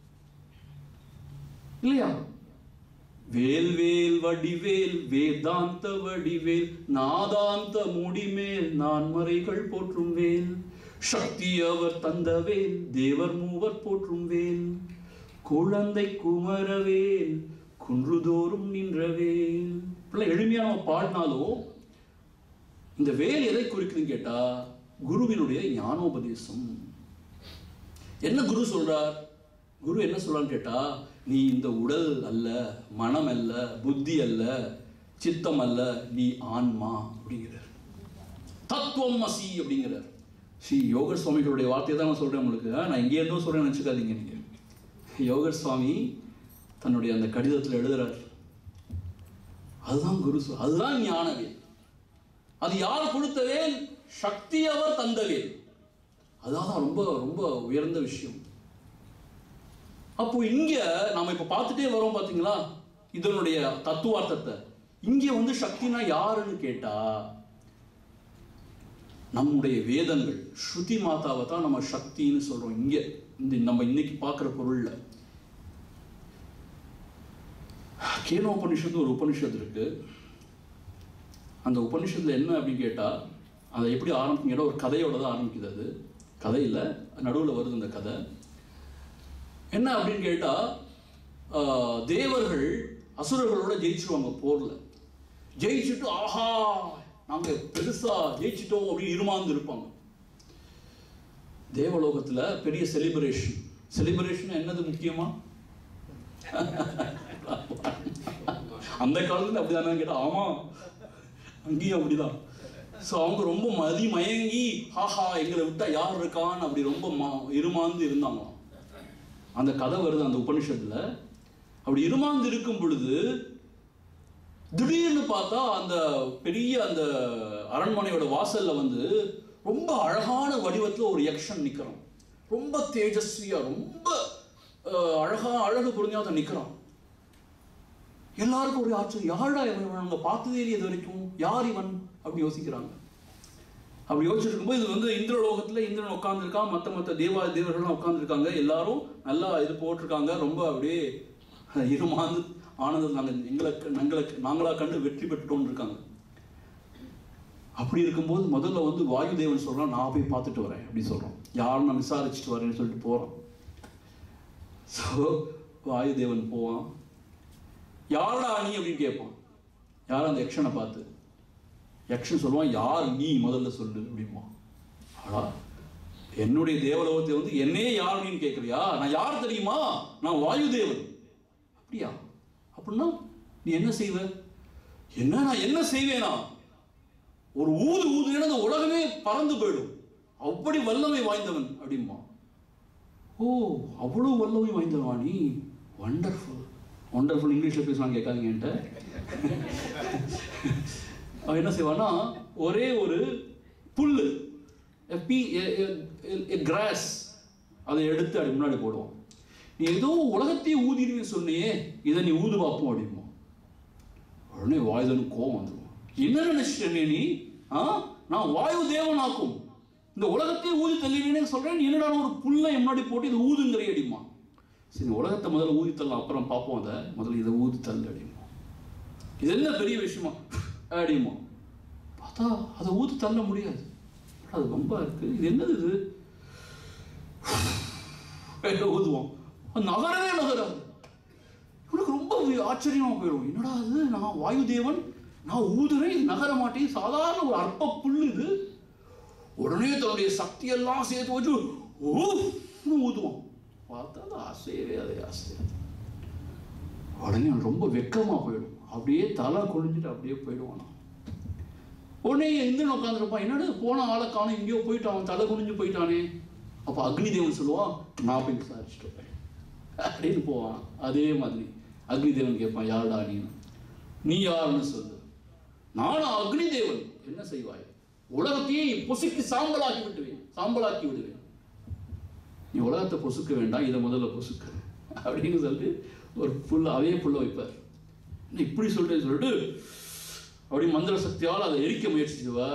இல்லையா? வேல்வேல் வடிவேல் வேதாந்த வடிவேல் நாதாந்த முடிமேல் நான்மறைகள் போற்றும் வேல் சக்தி அவர் தந்த வேல் தேவர் மூவர் போற்றும் வேல் குழந்தை குமரவேல் குன்றுதோறும் நின்ற வேல். எளிமையான பாடினாலும் இந்த வேல் எதை குறிக்குதுன்னு கேட்டா குருவினுடைய ஞானோபதேசம். என்ன குரு சொல்றார்? குரு என்ன சொல்றான்னு கேட்டா, நீ இந்த உடல் அல்ல, மனம் அல்ல, புத்தி அல்ல, சித்தம் அல்ல, நீ ஆன்மா அப்படிங்கிறார். தத்துவம் அசி அப்படிங்கிறார். ஸ்ரீ யோகர் சுவாமிகளுடைய வார்த்தையை தான் நான் சொல்றேன் உங்களுக்கு. நான் இங்கே இருந்தும் சொல்றேன் நினைச்சுக்காதீங்க. நீங்க யோகர் சுவாமி தன்னுடைய அந்த கடிதத்தில் எழுதுறார். அதுதான் குரு, அதுதான் ஞானவேல். அது யார் கொடுத்த வேல்? சக்தி அவர் தந்த வேல். அதான் ரொம்ப ரொம்ப உயர்ந்த விஷயம். அப்போ இங்க நாம இப்ப பார்த்துட்டே வரோம் பாத்தீங்களா இதனுடைய தத்துவார்த்தத்தை. இங்க சக்தினா யாருன்னு கேட்டா நம்முடைய வேதங்கள் ஸ்ருதி மாதாவை தான் நம்ம சக்தின்னு சொல்றோம். இங்க இந்த நம்ம இன்னைக்கு பார்க்கிற பொருள்ல கேனோபனிஷத்து ஒரு உபனிஷத்து இருக்கு. அந்த உபனிஷத்துல என்ன அப்படின்னு கேட்டா, அதை எப்படி ஆரம்பிக்குங்க, ஒரு கதையோட தான் ஆரம்பிக்குது. அது கதையில நடுவில் வருது அந்த கதை. என்ன அப்படின்னு கேட்டா, தேவர்கள் அசுரர்களோட ஜெயிச்சிருவாங்க போர்ல. ஜெயிச்சுட்டு ஆஹா நாங்க பெருசா ஜெயிச்சிட்டோம் அப்படின்னு இருமாந்து இருப்பாங்க. தேவலோகத்துல பெரிய செலிப்ரேஷன் என்னது முக்கியமா? அந்த காலத்துல அப்படிதான் கேட்டா, ஆமா அங்கேயும் அப்படிதான். ஸோ அவங்க ரொம்ப மயங்கி ஹாஹா எங்களை விட்டா யார் இருக்கான்னு அப்படி ரொம்ப இருமாந்து இருந்தாங்களாம். அந்த கதை வருது அந்த உபனிஷத்துல. அப்படி இருமாந்து இருக்கும் பொழுது திடீர்னு பார்த்தா அந்த பெரிய அந்த அரண்மனையோட வாசல்ல ரொம்ப அழகான வடிவத்தில் ஒரு யக்ஷன் நிற்கிறான். ரொம்ப தேஜஸ்வியா, ரொம்ப அழகு புரிஞ்சாத நிற்கிறான். எல்லாருக்கும் ஒரு ஆச்சரியம், யாரா இவன், நாங்கள் பார்த்ததே இது வரைக்கும், யார் இவன் அப்படி யோசிக்கிறாங்க. அப்படி யோசிச்சுட்டு இருக்கும்போது இது இந்திரலோகத்தில் இந்திரன் உட்காந்துருக்கான், மற்ற தேவர்கள்லாம் உட்காந்துருக்காங்க. எல்லாரும் நல்லா இது போட்டிருக்காங்க. ரொம்ப அப்படியே இருமாந்து ஆனந்தம் நாங்களா கண்டு வெற்றி பெற்றுட்டோம்னு இருக்காங்க. அப்படி இருக்கும்போது முதல்ல வாயு தேவன் சொல்றான், நான் போய் பார்த்துட்டு வரேன் அப்படின்னு சொல்றோம். யாரும் நான் விசாரிச்சுட்டு வரேன்னு சொல்லிட்டு போறோம். ஸோ வாயு தேவன் போவான். யாரடா நீ அப்படின்னு கேட்பான். யாரும் அந்த யக்ஷனை பார்த்து. யக்ஷன் சொல்லுவான், யார் நீ முதல்ல சொல்லு அப்படிமா. ஆடா என்னுடைய தேவலோகத்தை என்னையே யார் அப்படின்னு கேட்கறியா? நான் யார் தெரியுமா? நான் வாயு தேவன். அப்படியா? அப்படின்னா நீ என்ன செய்வ? என்ன நான் என்ன செய்வேனா? ஒரு ஊதுனா அந்த உலகமே பறந்து போயிடும், அப்படி வல்லமை வாய்ந்தவன் அப்படிமா. ஓ அவ்வளவு வல்லமை வாய்ந்தவா நீ? வண்டர்ஃபுல். வண்டர்ஃபுல் இங்கிலீஷ்ல பேசலாம் கேட்காதீங்க என்கிட்ட. அவன் என்ன செய்வான்னா, ஒரே ஒரு புல்லு கிராஸ் அதை எடுத்து அப்படி முன்னாடி போடுவான். நீ ஏதோ உலகத்தையே ஊதிடுவேன்னு சொன்னியே, இதை நீ ஊது பார்ப்போம் அப்படிமா. உடனே வாயுதனுக்கு கோவம் வந்துடுவான். என்ன நினைச்சிட்டே நீ? நான் வாயு தேவனாக்கும் இந்த உலகத்தையே ஊதி தள்ளினேன்னு சொல்றேன், என்னடா ஒரு புல்லை முன்னாடி போட்டு இது ஊதுங்கிற அடிமா. சரி உலகத்தை முதல்ல ஊதி தள்ளலாம், அப்புறம் பார்ப்போம், அதை முதல்ல இதை ஊதி தள்ளு அடிமா. இது என்ன பெரிய விஷயமா அடிமா. பார்த்தா அதை ஊதி தள்ள முடியாது. அது ரொம்ப இருக்கு, இது என்னது இது ஊதுவோம், நகரவே நகராது. இவனுக்கு ரொம்ப ஆச்சரியமா போயிடும். என்னடா அது, நான் வாயு தேவன், நான் ஊதுறேன், இது நகர மாட்டேன், சாதாரண ஒரு அற்ப புல்லு இது. உடனே தன்னுடைய சக்தியெல்லாம் சேர்த்து வச்சு ஊதுவான். பார்த்தா அது ஆசையவே அதை ஆசையாது. உடனே ரொம்ப வெக்கமா போயிடும், அப்படியே தலை குனிஞ்சிட்டு அப்படியே போயிடுவான். உடனே இந்திரன் உட்காந்துருப்பான், என்னடா போன ஆளை காணும், எங்கேயோ போயிட்டான், அவன் தலை குனிஞ்சு போயிட்டானே. அப்போ அக்னி தேவன் சொல்லுவான், நான் போய் விசாரிச்சுட்டு வரேன் அப்படின்னு போவான். அதே மாதிரி அக்னி தேவன் கேட்பான், யாருடா நீ யாருன்னு சொல்லு. நானும் அக்னி தேவன். என்ன செய்வாய்? உலகத்தையே பொசுக்கி சாம்பலாக்கி விடுவேன். நீ உலகத்தை பொசுக்க வேண்டாம், இதை முதல்ல பொசுக்க அப்படின்னு சொல்லி ஒரு புல்ல அவையே புல்ல வைப்பார். இப்படி சொல்லிட்டு அப்படி மந்திர சக்தியால் அதை எரிக்க முயற்சிச்சுவா.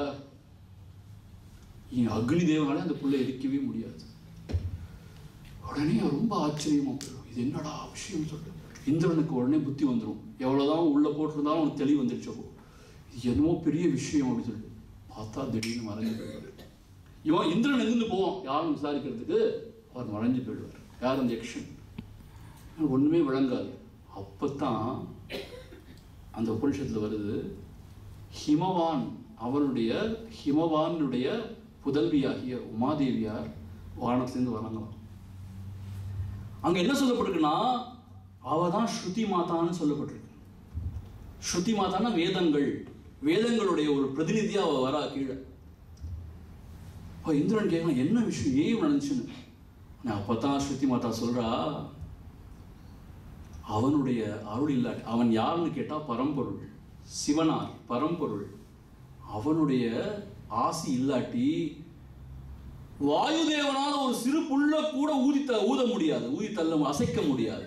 அக்னி தேவனால அந்த புல்லை எரிக்கவே முடியாது. உடனே ரொம்ப ஆச்சரியமா போயிடும், இது என்னடா விஷயம் சொல்லிட்டு இந்திரனுக்கு உடனே புத்தி வந்துடும். எவ்வளவுதான் உள்ள போட்டிருந்தாலும் அவனுக்கு தெளிவு வந்துருச்சோ, இது என்னமோ பெரிய விஷயம் அப்படின்னு சொல்லிட்டு பார்த்தா திடீர்னு மறைஞ்சு போயிடுவார். இவன் இந்திரன் எங்கிருந்து போவான் யாரும் விசாரிக்கிறதுக்கு, அவர் மறைஞ்சு போயிடுவார். யார் அந்த யக்ஷன், ஒண்ணுமே விளங்காது. அப்பத்தான் அந்த உபனிஷத்துல வருது, ஹிமவானுடைய புதல்வியாகிய உமாதேவியார் வானத்திலிருந்து வணங்கலாம். அங்க என்ன சொல்லப்பட்டிருக்குன்னா, அவதான் ஸ்ருதி மாதான்னு சொல்லப்பட்டிருக்கு. ஸ்ருதி மாதான்னா வேதங்களுடைய ஒரு பிரதிநிதியா அவ வரா கீழே. இந்திரன் கேட்கலாம், என்ன விஷயம் ஏன் நினைச்சுன்னு. நான் அப்பதான் ஸ்ருதி மாதா சொல்றா, அவனுடைய அருள் இல்லாட்டி, அவன் யாருன்னு கேட்டா பரம்பொருள், சிவனார் பரம்பொருள். அவனுடைய ஆசி இல்லாட்டி வாயுதேவனால ஒரு சிறு புல்ல கூட ஊத முடியாது, ஊதி தள்ள அசைக்க முடியாது.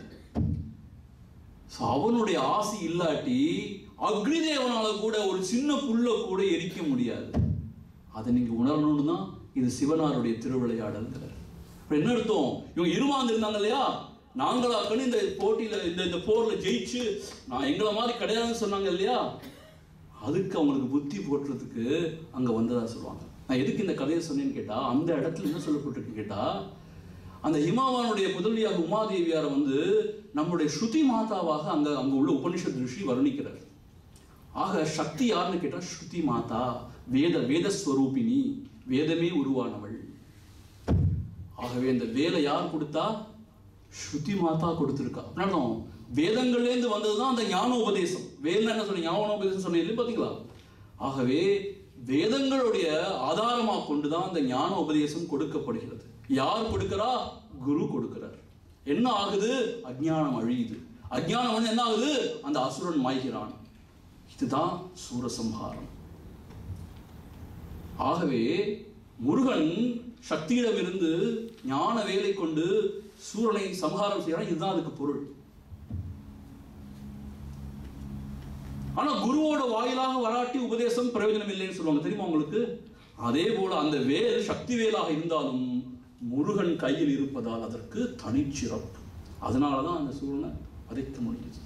அவனுடைய ஆசி இல்லாட்டி அக்னி தேவனால கூட ஒரு சின்ன புல்ல கூட எரிக்க முடியாது. அதை நீங்க உணரணும்னு தான் இது சிவனாருடைய திருவிளையாடல்கிறார். என்ன அர்த்தம், இவங்க இருமாந்து இருந்தாங்க இல்லையா, நாங்களாக்கன்னு இந்த போட்டியில இந்த போர்ல ஜெயிச்சு நான் எங்களை மாதிரி கிடையாதுன்னு சொன்னாங்க இல்லையா, அதுக்கு அவங்களுக்கு புத்தி போட்டுறதுக்கு அங்க வந்ததா சொல்லுவாங்க. நான் எதுக்கு இந்த கதையை சொன்னேன்னு கேட்டா, அந்த இடத்துல என்ன சொல்லப்பட்டிருக்கு கேட்டா, அந்த ஹிமவானுடைய புதல்வியாக உமாதேவியாரை நம்முடைய ஸ்ருதி மாதாவாக அங்க உள்ள உபனிஷத் ரிஷி வர்ணிக்கிறார். ஆக சக்தி யாருன்னு கேட்டா ஸ்ருதி மாதா, வேதஸ்வரூபிணி, வேதமே உருவானவள். ஆகவே இந்த வேலை யார் கொடுத்தா, ஸ்ருதி மாதா கொடுத்திருக்கா. அப்படின்னா வேதங்கள்லேருந்து வந்ததுதான் அந்த ஞானோபதேசம். வேதம் என்ன சொன்ன, ஞானோபதேசம் சொன்னீங்க பாத்தீங்களா. ஆகவே வேதங்களுடைய ஆதாரமாக கொண்டுதான் அந்த ஞான உபதேசம் கொடுக்கப்படுகிறது. யார் கொடுக்கிறா, குரு கொடுக்கிறார். என்ன ஆகுது, அஜ்ஞானம் அழியுது. அஜ்ஞானம் என்ன ஆகுது, அந்த அசுரன் மாய்கிறான். இதுதான் சூரசம்ஹாரம். ஆகவே முருகன் சக்தியிடம் இருந்து ஞான வேலை கொண்டு சூரனை சம்ஹாரம் செய்யறான். இதுதான் அதுக்கு பொருள். ஆனா குருவோட வாயிலாக வராட்டி உபதேசம் பிரயோஜனம் இல்லைன்னு சொல்லுவாங்க, தெரியுமா உங்களுக்கு. அதே போல அந்த வேல் சக்தி வேலாக இருந்தாலும் முருகன் கையில் இருப்பதால் அதற்கு தனிச்சிறப்பு. அதனாலதான் அந்த சூரனை வதைக்க முடியுது.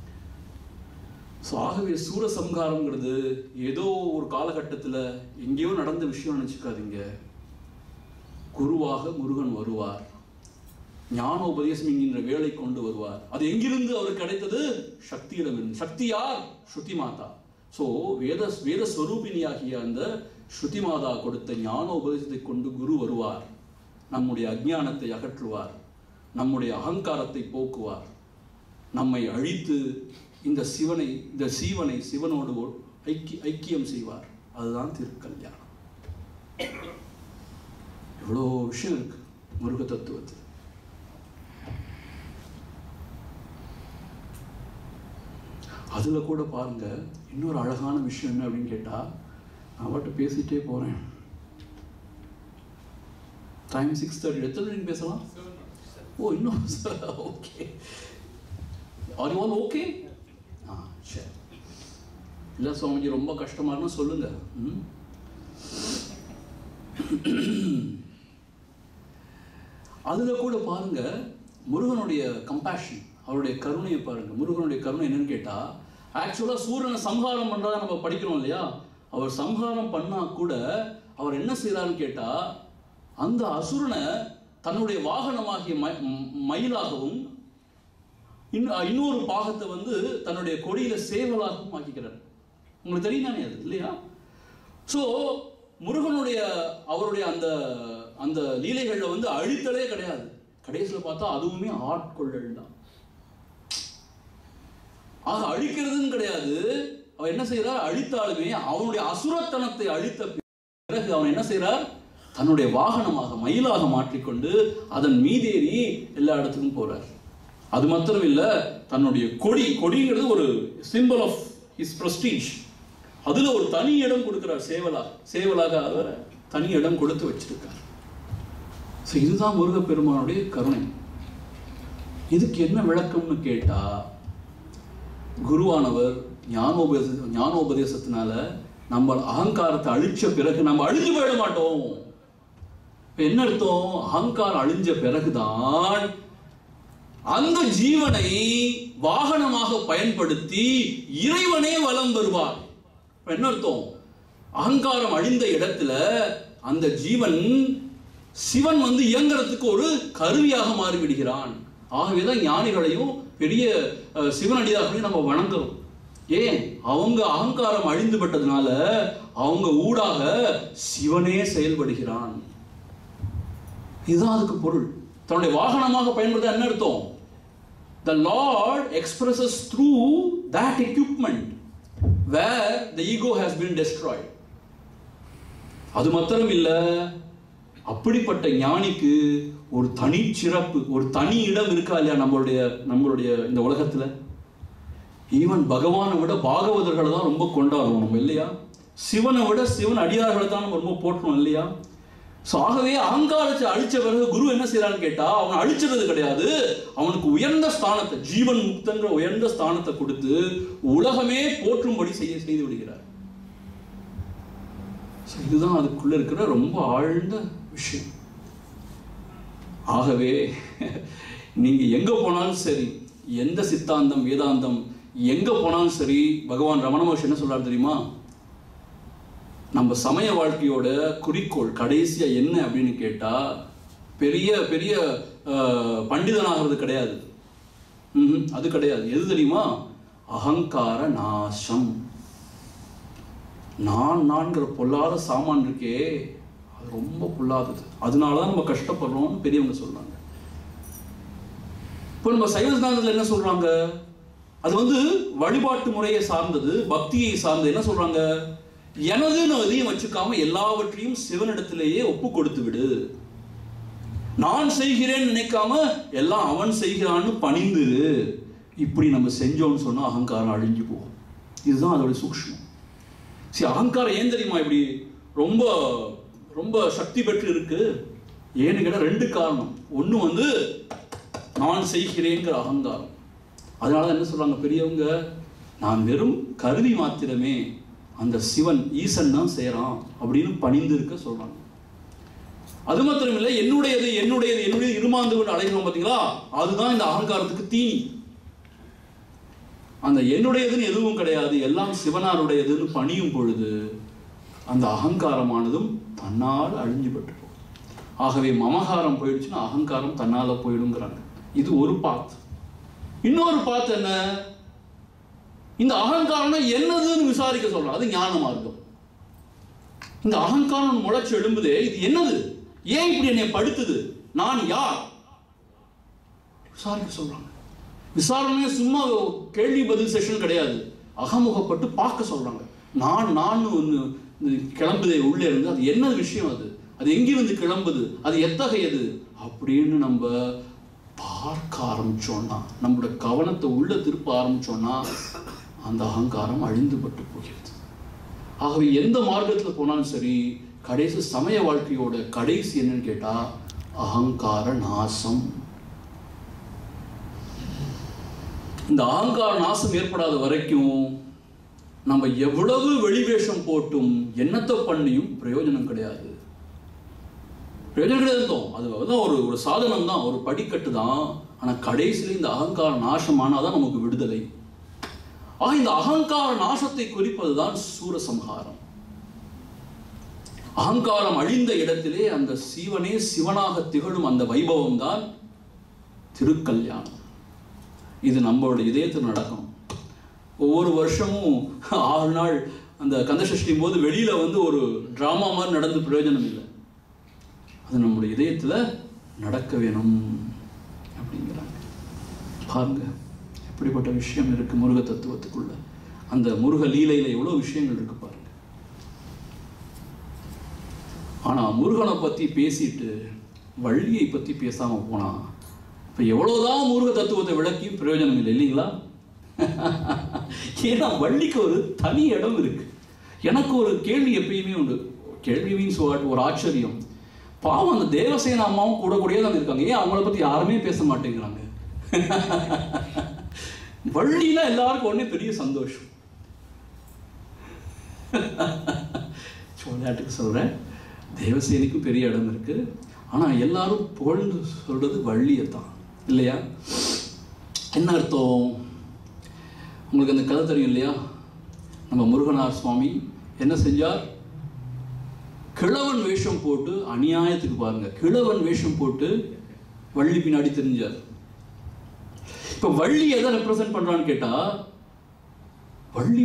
ஆகவே சூரசம்ஹாரம்ங்கிறது ஏதோ ஒரு காலகட்டத்தில் எங்கேயோ நடந்த விஷயம் நினைச்சுக்காதீங்க. குருவாக முருகன் வருவார், ஞான உபதேசம் என்கின்ற வேலை கொண்டு வருவார். அது எங்கிருந்து அவருக்கு கிடைத்தது, சக்தியிடம் இருந்து. சக்தி யார், ஸ்ருதி மாதா. வேத ஸ்வரூபிணியாகிய அந்த ஸ்ருதி மாதா கொடுத்த ஞான உபதேசத்தை கொண்டு குரு வருவார். நம்முடைய அஜ்ஞானத்தை அகற்றுவார், நம்முடைய அகங்காரத்தை போக்குவார், நம்மை அழித்து இந்த சீவனை சிவனோடு ஐக்கியம் செய்வார். அதுதான் திருக்கல்யாணம். எவ்வளோ விஷயம் இருக்கு முருக தத்துவத்தில். அதுல கூட பாருங்க, இன்னொரு அழகான விஷயம் என்ன அப்படின்னு கேட்டா, நான் மட்டும் பேசிட்டே போறேன். டைம் 6:30. எத்தனை மணிக்கு பேசலாம்? ஓ, இன்னும் okay. Are you all okay? சரி. இல்லை சுவாமிஜி ரொம்ப கஷ்டமா இருந்தா சொல்லுங்க. அதுல கூட பாருங்க முருகனுடைய கம்பேஷன், அவருடைய கருணையை பாருங்க. முருகனுடைய கருணை என்னன்னு கேட்டா, ஆக்சுவலா சூரனை சம்ஹாரம் பண்றதா நம்ம படிக்கிறோம் இல்லையா. அவர் சம்ஹாரம் பண்ணா கூட அவர் என்ன செய்யறாருன்னு கேட்டா, அந்த அசுரனை தன்னுடைய வாகனமாகிய மயிலாகவும் இன்னொரு பாகத்தை தன்னுடைய கொடியில சேவலாகவும் ஆக்கிக்கிறார். உங்களுக்கு தெரியும் தானே அது இல்லையா. சோ முருகனுடைய அவருடைய அந்த அந்த லீலைகள்ல அழித்தலே கிடையாது. கடைசியில் பார்த்தா அதுவுமே ஆட்கொள்ளல் தான். ஆக அழிக்கிறதுன்னு கிடையாது. அவன் என்ன செய்யறார், அழித்தாலுமே அவனுடைய அசுரத்தனத்தை அழித்த பிறகு அவன் என்ன செய்யறார், தன்னுடைய வாகனமாக மயிலாக மாற்றிக்கொண்டு அதன் மீதேறி எல்லா இடத்துக்கும் போறார். அது மாத்திரம் இல்ல, தன்னுடைய கொடிங்கிறது ஒரு சிம்பிள் ஆஃப் ஹிஸ் பிரஸ்டீஜ். அதுல ஒரு தனி இடம் கொடுக்கிறார். சேவலாக அவர் தனி இடம் கொடுத்து வச்சிருக்கார். இதுதான் முருகப்பெருமானுடைய கருணை. இதுக்கு என்ன விளக்கம்னு கேட்டா, குருவானவர் ஞானோபதேசத்தினால நம்ம அகங்காரத்தை அழிச்ச பிறகு நம்ம அழிஞ்சு போயிட மாட்டோம். என்ன அர்த்தம்? அகங்காரம் அழிஞ்ச பிறகுதான் அந்த ஜீவனை வாகனமாக பயன்படுத்தி இறைவனே வலம் வருவார். என்ன அர்த்தம்? அகங்காரம் அழிந்த இடத்துல அந்த ஜீவன் சிவன் இயங்குறதுக்கு ஒரு கருவியாக மாறிவிடுகிறான். ஆகவேதான் ஞானிகளையும் பெரிய சிவனடியார்களையும் நம்ம வணங்குறோம். ஏன்? அவங்க அகங்காரம் அழிந்து விட்டதுனால அவங்க ஊடாக சிவனே செயல்படுகிறான். இதுதான் அதுக்கு பொருள். தன்னுடைய வாகனமாக பயன்படுத்த என்ன அர்த்தம்? The Lord expresses through that equipment where the ego has been destroyed. அது மாத்திரம் இல்ல, அப்படிப்பட்ட ஞானிக்கு ஒரு தனி சிறப்பு, ஒரு தனி இடம் இருக்கா இல்லையா நம்மளுடைய இந்த உலகத்துல? ஈவன் பகவானை விட பாகவதர்களை தான் ரொம்ப கொண்டாடுவோம் நம்ம இல்லையா? சிவனை விட சிவன் அடியார்களை தான் நம்ம ரொம்ப போற்றணும் இல்லையா? ஆகவே அகங்காரத்தை அழிச்ச பிறகு குரு என்ன செய்யறான்னு கேட்டா, அவன் அழிச்சது கிடையாது, அவனுக்கு உயர்ந்த ஸ்தானத்தை, ஜீவன் முக்தங்கிற உயர்ந்த ஸ்தானத்தை கொடுத்து உலகமே போற்றும்படி செய்து விடுகிறார். இதுதான் அதுக்குள்ள இருக்கிற ரொம்ப ஆழ்ந்த விஷயம். ஆகவே நீங்க எங்க போனாலும் சரி, எந்த சித்தாந்தம் வேதாந்தம் எங்க போனாலும் சரி, பகவான் ரமண மகர்ஷி என்ன சொல்றாரு தெரியுமா? நம்ம சமய வாழ்க்கையோட குறிக்கோள் கடைசியா என்ன அப்படின்னு கேட்டா, பெரிய பெரிய பண்டிதனாகிறது கிடையாது. அது கிடையாது. எது தெரியுமா? அகங்கார நாசம். நான்கிற பொல்லாத சாமான் இருக்கே, அது ரொம்ப பொல்லாதது. அதனாலதான் நம்ம கஷ்டப்படுறோம்னு பெரியவங்க சொல்றாங்க. இப்போ நம்ம சைவ சித்தாந்தத்தில் என்ன சொல்றாங்க? அது வழிபாட்டு முறையை சார்ந்தது, பக்தியை சார்ந்தது. என்ன சொல்றாங்க? எனதுன்னு அதையும் வச்சுக்காம எல்லாவற்றையும் சிவனிடத்திலேயே ஒப்பு கொடுத்து விடு. நான் செய்கிறேன்னு நினைக்காம எல்லாம் அவன் செய்கிறான்னு பணிந்துரு. இப்படி நம்ம செஞ்சோம்னு சொன்னா அகங்காரம் அழிஞ்சு போகும். இதுதான் அதோட சூக்ஷ்மம். சரி, அகங்காரம் ஏன் தெரியுமா இப்படி ரொம்ப ரொம்ப சக்தி பெற்று இருக்கு? ஏன்னு கேட்டா ரெண்டு காரணம். ஒண்ணு நான் செய்கிறேங்கிற அகங்காரம். அதனால என்ன சொல்றாங்க பெரியவங்க? நான் வெறும் கருவி மாத்திரமே, அந்த சிவன் ஈசன் தான் செய்யறான் அப்படின்னு பணிந்து இருக்க சொல்றாங்க. அது மாத்திரம் இல்லை, என்னுடையது என்னுடையது என்னுடைய இருமாந்து கொண்டு அழைக்கிறோம் பார்த்தீங்களா, அதுதான் இந்த அகங்காரத்துக்கு தீனி. அந்த என்னுடையதுன்னு எதுவும் கிடையாது, எல்லாம் சிவனாருடையதுன்னு பணியும் பொழுது அந்த அகங்காரமானதும் தன்னால் அழிஞ்சு பெற்று போகும். ஆகவே மமகாரம் போயிடுச்சுன்னா அகங்காரம் தன்னால போயிடுங்கிறாங்க. இது ஒரு பாத். இன்னொரு பாத் என்ன? இந்த அகங்காரம் என்னதுன்னு விசாரிக்க சொல்றாங்க. அது ஞான மார்க்கம். இந்த அகங்காரம் முளைச்சு எழும்புதே, இது என்னது? ஏன் இப்படி என்னை படுத்துது? நான் யார்? விசாரிக்க சொல்றாங்க. விசாரணை சும்மா கேள்வி பதில் செஷன் கிடையாது, அகமுகப்பட்டு பார்க்க சொல்றாங்க. நான் கிளம்புதே உள்ளே இருந்து, அது என்ன விஷயம், அது எங்கிருந்து கிளம்புது, அது எத்தகையது அப்படின்னு நம்ம பார்க்க ஆரம்பிச்சோம்னா, நம்மளோட கவனத்தை உள்ள திருப்ப ஆரம்பிச்சோம்னா அந்த அகங்காரம் அழிந்துபட்டு போகிறது. ஆகவே எந்த மார்க்கத்தில் போனாலும் சரி, கடைசி சமய வாழ்க்கையோட கடைசி என்னன்னு கேட்டா அகங்கார நாசம். இந்த அகங்கார நாசம் ஏற்படாத வரைக்கும் நம்ம எவ்வளவு வெளிவேஷம் போட்டும் என்னத்தை பண்ணியும் பிரயோஜனம் கிடையாது. பிரயோஜனம் கிடையாது. அது ஒரு சாதனம் தான், ஒரு படிக்கட்டு தான். ஆனா கடைசியில் இந்த அகங்கார நாசமானாதான் நமக்கு விடுதலை. இந்த அகங்கார நாசத்தை குறிப்பதுதான் சூரசம்ஹாரம். அகங்காரம் அழிந்த இடத்திலே அந்த சிவனே சிவனாக திகழும் அந்த வைபவம் தான் திருக்கல்யாணம். இது நம்மளுடைய இதயத்தில் நடக்கும். ஒவ்வொரு வருஷமும் 6 நாள் அந்த கந்தசஷ்டி போது வெளியில ஒரு டிராமா மாதிரி நடந்து பிரயோஜனம் இல்லை. அது நம்முடைய இதயத்துல நடக்க வேணும் அப்படிங்கிறாங்க. பாருங்க எப்படிப்பட்ட விஷயம் இருக்கு முருக தத்துவத்துக்குள்ள. அந்த முருக லீலையில எவ்வளவு விஷயங்கள் இருக்கு பாருங்க. ஆனா முருகனை பத்தி பேசிட்டு வள்ளியை பத்தி பேசாம போனா இப்ப எவ்வளவுதான் முருக தத்துவத்தை விளக்கியும் பிரயோஜனம் இல்லை இல்லைங்களா? ஏன்னா வள்ளிக்கு ஒரு தனி இடம் இருக்கு. எனக்கு ஒரு கேள்வி எப்பயுமே உண்டு. கேள்வி மீன்ஸ் ஒரு ஆச்சரியம். பாவம் அந்த தேவசேன அம்மாவும் கூட தான் இருக்காங்க. ஏன் அவங்கள பத்தி யாருமே பேச மாட்டேங்கிறாங்க? வள்ளினா எல்லாருக்கும் உடனே பெரிய சந்தோஷம். விளையாட்டுக்கு சொல்றேன், தேவசேனிக்கும் பெரிய இடம் இருக்கு. ஆனா எல்லாரும் புகழ்ந்து சொல்றது வள்ளியை தான், இல்லையா? என்ன அர்த்தம்? உங்களுக்கு அந்த கதை தெரியும் இல்லையா? நம்ம முருகனார் சுவாமி என்ன செஞ்சார்? கிழவன் வேஷம் போட்டு, அநியாயத்துக்கு பாருங்க, கிழவன் வேஷம் போட்டு வள்ளி பின்னாடி தெரிஞ்சார். இப்ப வள்ளி எதை ரெப்ரசன்ட் பண்றான்னு கேட்டா, வள்ளி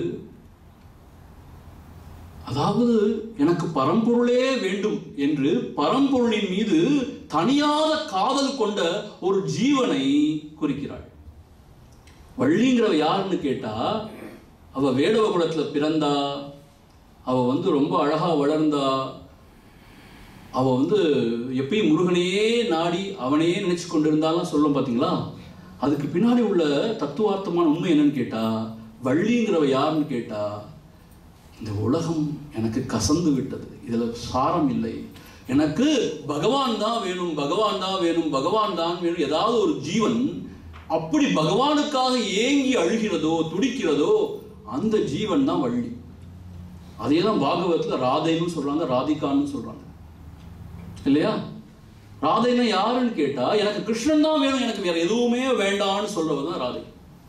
அதாவது எனக்கு பரம்பொருளே வேண்டும் என்று பரம்பொருளின் மீது தனியாத காதல் கொண்ட ஒரு ஜீவனை குறிக்கிறாள். வள்ளிங்கிறவ யாருன்னு கேட்டா, அவ வேடவ குலத்துல பிறந்தா, அவ ரொம்ப அழகா வளர்ந்தா, அவ எப்பயும் முருகனையே நாடி அவனையே நினைச்சு கொண்டிருந்தாலும் சொல்லும் பார்த்தீங்களா? அதுக்கு பின்னாடி உள்ள தத்துவார்த்தமான உண்மை என்னன்னு கேட்டா, வள்ளிங்கிறவ யாருன்னு கேட்டா, இந்த உலகம் எனக்கு கசந்து விட்டது, இதுல சாரம் இல்லை, எனக்கு பகவான் தான் வேணும், பகவான் தான் வேணும், பகவான் தான் வேணும். ஏதாவது ஒரு ஜீவன் அப்படி பகவானுக்காக ஏங்கி அழுகிறதோ துடிக்கிறதோ அந்த ஜீவன் தான் வள்ளி. அதே தான் பாகவதத்தில் ராதைன்னு சொல்றாங்க, ராதிகான்னு சொல்றாங்க, இல்லையா? ராதைன்னா யாருன்னு கேட்டா, எனக்கு கிருஷ்ணன் தான் வேணும், எனக்கு வேற எதுவுமே வேண்டாம்னு சொல்றவதான் ராதை.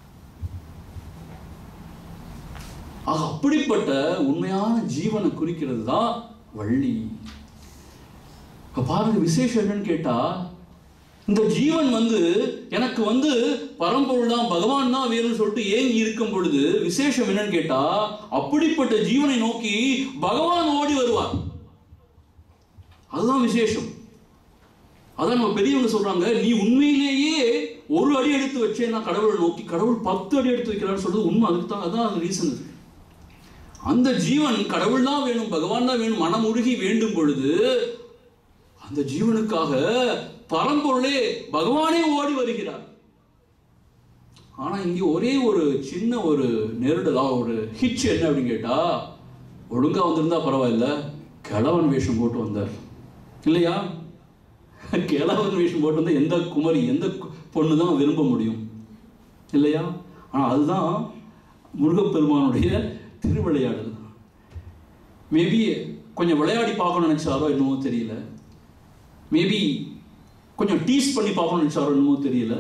ஆக அப்படிப்பட்ட உண்மையான ஜீவனை குறிக்கிறது தான் வள்ளி. இப்ப பாருங்க, விசேஷம் என்னன்னு கேட்டா, இந்த ஜீவன் எனக்கு பரம்பொருள் தான் பகவான் தான் வேணும்னு சொல்லிட்டு ஏங்கி இருக்கும் பொழுது விசேஷம் என்னன்னு கேட்டா, அப்படிப்பட்ட ஜீவனை நோக்கி பகவான் ஓடி வருவார். அதுதான் விசேஷம். அதான் நம்ம பெரியவங்க சொல்றாங்க, நீ உண்மையிலேயே ஒரு அடி எடுத்து வச்சேன்னா கடவுளை நோக்கி, கடவுள் 10 அடி எடுத்து வைக்கிறான்னு சொல்றது உண்மை. அதுக்கு தான் அதான் ரீசன் இருக்கு. அந்த ஜீவன் கடவுள் தான் வேணும், பகவான் தான் வேணும், மனம் உருகி வேண்டும் பொழுது அந்த ஜீவனுக்காக பரம்பொருளே பகவானே ஓடி வருகிறார். ஆனா இங்க ஒரே ஒரு சின்ன ஒரு நெருடலா ஒரு ஹிச் என்ன அப்படின்னு கேட்டா, ஒழுங்கா வந்திருந்தா பரவாயில்ல, கிழவன் வேஷம் போட்டு வந்தார், இல்லையா? கிழவன் வேஷம் போட்டு வந்தா எந்த குமரி எந்த பொண்ணு தான் விரும்ப முடியும், இல்லையா? ஆனா அதுதான் முருகப்பெருமானுடைய திருவிளையாடல். மேபி கொஞ்சம் விளையாடி பார்க்கணும்னு நினைச்சாரோ என்னமோ தெரியல, மேபி கொஞ்சம் டீஸ் பண்ணி பார்க்கணும்னு நினைச்சாரோ என்னமோ தெரியல,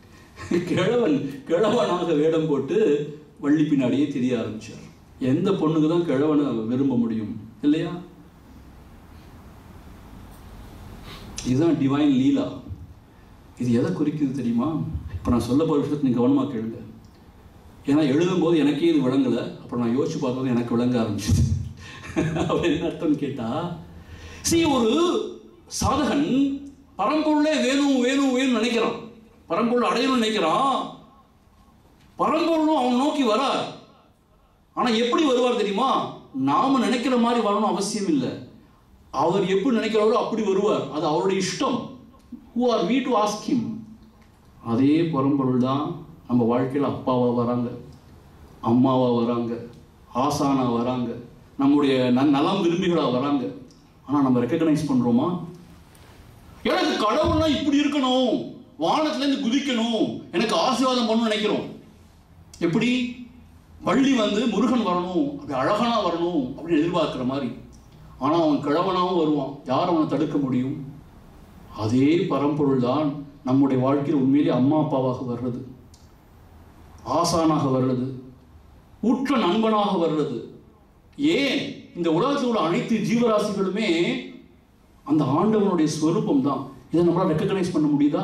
கிழவனாக வேடம் போட்டு வள்ளி பின்னாடியே தெரிய ஆரம்பிச்சார். எந்த பொண்ணுக்கு தான் கிழவனை விரும்ப முடியும், இல்லையா? இதுதான் டிவைன் லீலா. இது எதை குறிக்குது தெரியுமா? இப்போ நான் சொல்ல போகிற விஷயத்தை நீங்கள் கவனமாக கேளுங்க. ஏன்னா எழுதும்போது எனக்கே இது விளங்கலை, அப்புறம் நான் யோசிச்சு பார்க்கும்போது எனக்கு விளங்க ஆரம்பிச்சிது. அப்படி என்ன அர்த்தம்னு கேட்டால், ஒரு சாதகன் பரம்பொருளே வேணும் வேணும் வேணும்னு நினைக்கிறான், பரம்பொருள் அடையணும்னு நினைக்கிறான், பரம்பொருளும் அவன் நோக்கி வரார். ஆனால் எப்படி வருவார் தெரியுமா? நாம நினைக்கிற மாதிரி வரணும் அவசியம் இல்லை, அவர் எப்படி நினைக்கிறாரோ அப்படி வருவார். அது அவருடைய இஷ்டம். Who are we to ask him? அதே பரம்பொருள் தான் நம்ம வாழ்க்கையில் அப்பாவா வராங்க, அம்மாவா வராங்க, ஆசானா வராங்க, நம்முடைய நலம் விரும்பிகளா வராங்க. ஆனால் நம்ம ரெக்கக்னைஸ் பண்றோமா? எனக்கு கடவுள்னா இப்படி இருக்கணும், வானத்திலேருந்து குதிக்கணும், எனக்கு ஆசீர்வாதம் பண்ணணும்னு நினைக்கிறோம். எப்படி? வள்ளி முருகன் வரணும், அப்படி அழகனா வரணும் அப்படின்னு எதிர்பார்க்கிற மாதிரி. ஆனால் அவன் கிழவனாகவும் வருவான், யார் அவனை தடுக்க முடியும்? அதே பரம்பொருள் தான் நம்முடைய வாழ்க்கையில் உண்மையிலே அம்மா அப்பாவாக வர்றது, ஆசானாக வர்றது, உற்ற நண்பனாக வர்றது. ஏன்? இந்த உலகத்தில் உள்ள அனைத்து ஜீவராசிகளுமே அந்த ஆண்டவனுடைய ஸ்வரூபம் தான். இதை நம்மளால் ரெக்கக்னைஸ் பண்ண முடியுதா?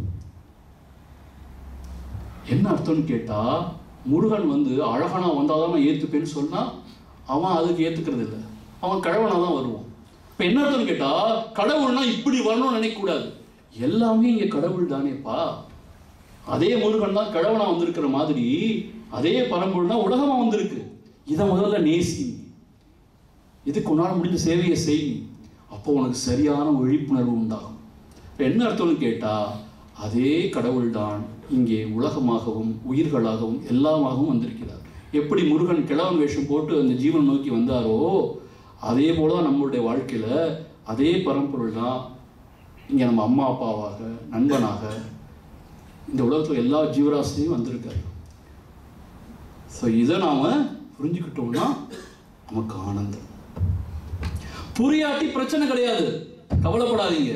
என்ன அர்த்தம்னு கேட்டா, முருகன் அழகனா வந்தாதான் நான் ஏத்துப்பேன்னு சொன்னா அவன் அதுக்கு ஏத்துக்கிறது இல்லை, அவன் கிழவனா தான் வருவான். இப்ப என்ன அர்த்தம்னு கேட்டா, கடவுள்னா இப்படி வரணும்னு நினைக்க கூடாது, எல்லாமே இங்க கடவுள் தானேப்பா. அதே முருகன் தான் கிழவனா வந்திருக்கிற மாதிரி அதே பரம்பொருள் தான் உலகமா வந்திருக்கு. இதை முதல்ல நேசி, இதுக்கு உன்னால முடிஞ்ச சேவையை செய், அப்போ உனக்கு சரியான விழிப்புணர்வு உண்டாகும். என்ன அர்த்தம்னு கேட்டா, அதே கடவுள் தான் இங்கே உலகமாகவும் உயிர்களாகவும் எல்லாமாகவும் வந்திருக்கிறார். எப்படி முருகன் கிழவன் வேஷம் போட்டு அந்த ஜீவன் நோக்கி வந்தாரோ, அதே போல நம்மளுடைய வாழ்க்கையில அதே பரம்பொருள் தான் இங்க நம்ம அம்மா அப்பாவாக, நண்பனாக, இந்த உலகத்தில் எல்லா ஜீவராசிலையும் வந்திருக்காரு. ஸோ இதை நாம் புரிஞ்சுக்கிட்டோம்னா நமக்கு ஆனந்தம். புரியாட்டி பிரச்சனை கிடையாது, கவலைப்படாதீங்க.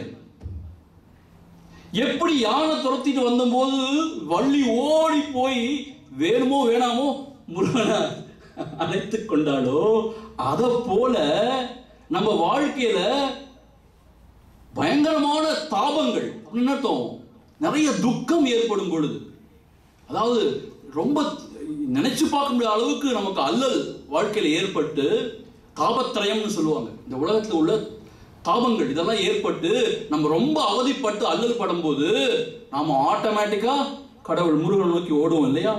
எப்படி யானை துரத்திட்டு வந்தபோது வள்ளி ஓடி போய் வேணுமோ வேணாமோ முருகனை அழைத்து கொண்டாலோ, அதை போல நம்ம வாழ்க்கையில பயங்கரமான தாபங்கள் அப்படின்னு அர்த்தம், நிறைய துக்கம் ஏற்படும் பொழுது, அதாவது ரொம்ப நினைச்சு பார்க்க முடியாத அளவுக்கு நமக்கு அல்லல் வாழ்க்கையில ஏற்பட்டு, தாபத்திரயம்னு சொல்லுவாங்க, இந்த உலகத்தில் உள்ள தாபங்கள் இதெல்லாம் ஏற்பட்டு நம்ம ரொம்ப அவதிப்பட்டு அல்லல் படும் போது நாம ஆட்டோமேட்டிக்கா கடவுள் முருகன் நோக்கி ஓடுவோம் இல்லையா?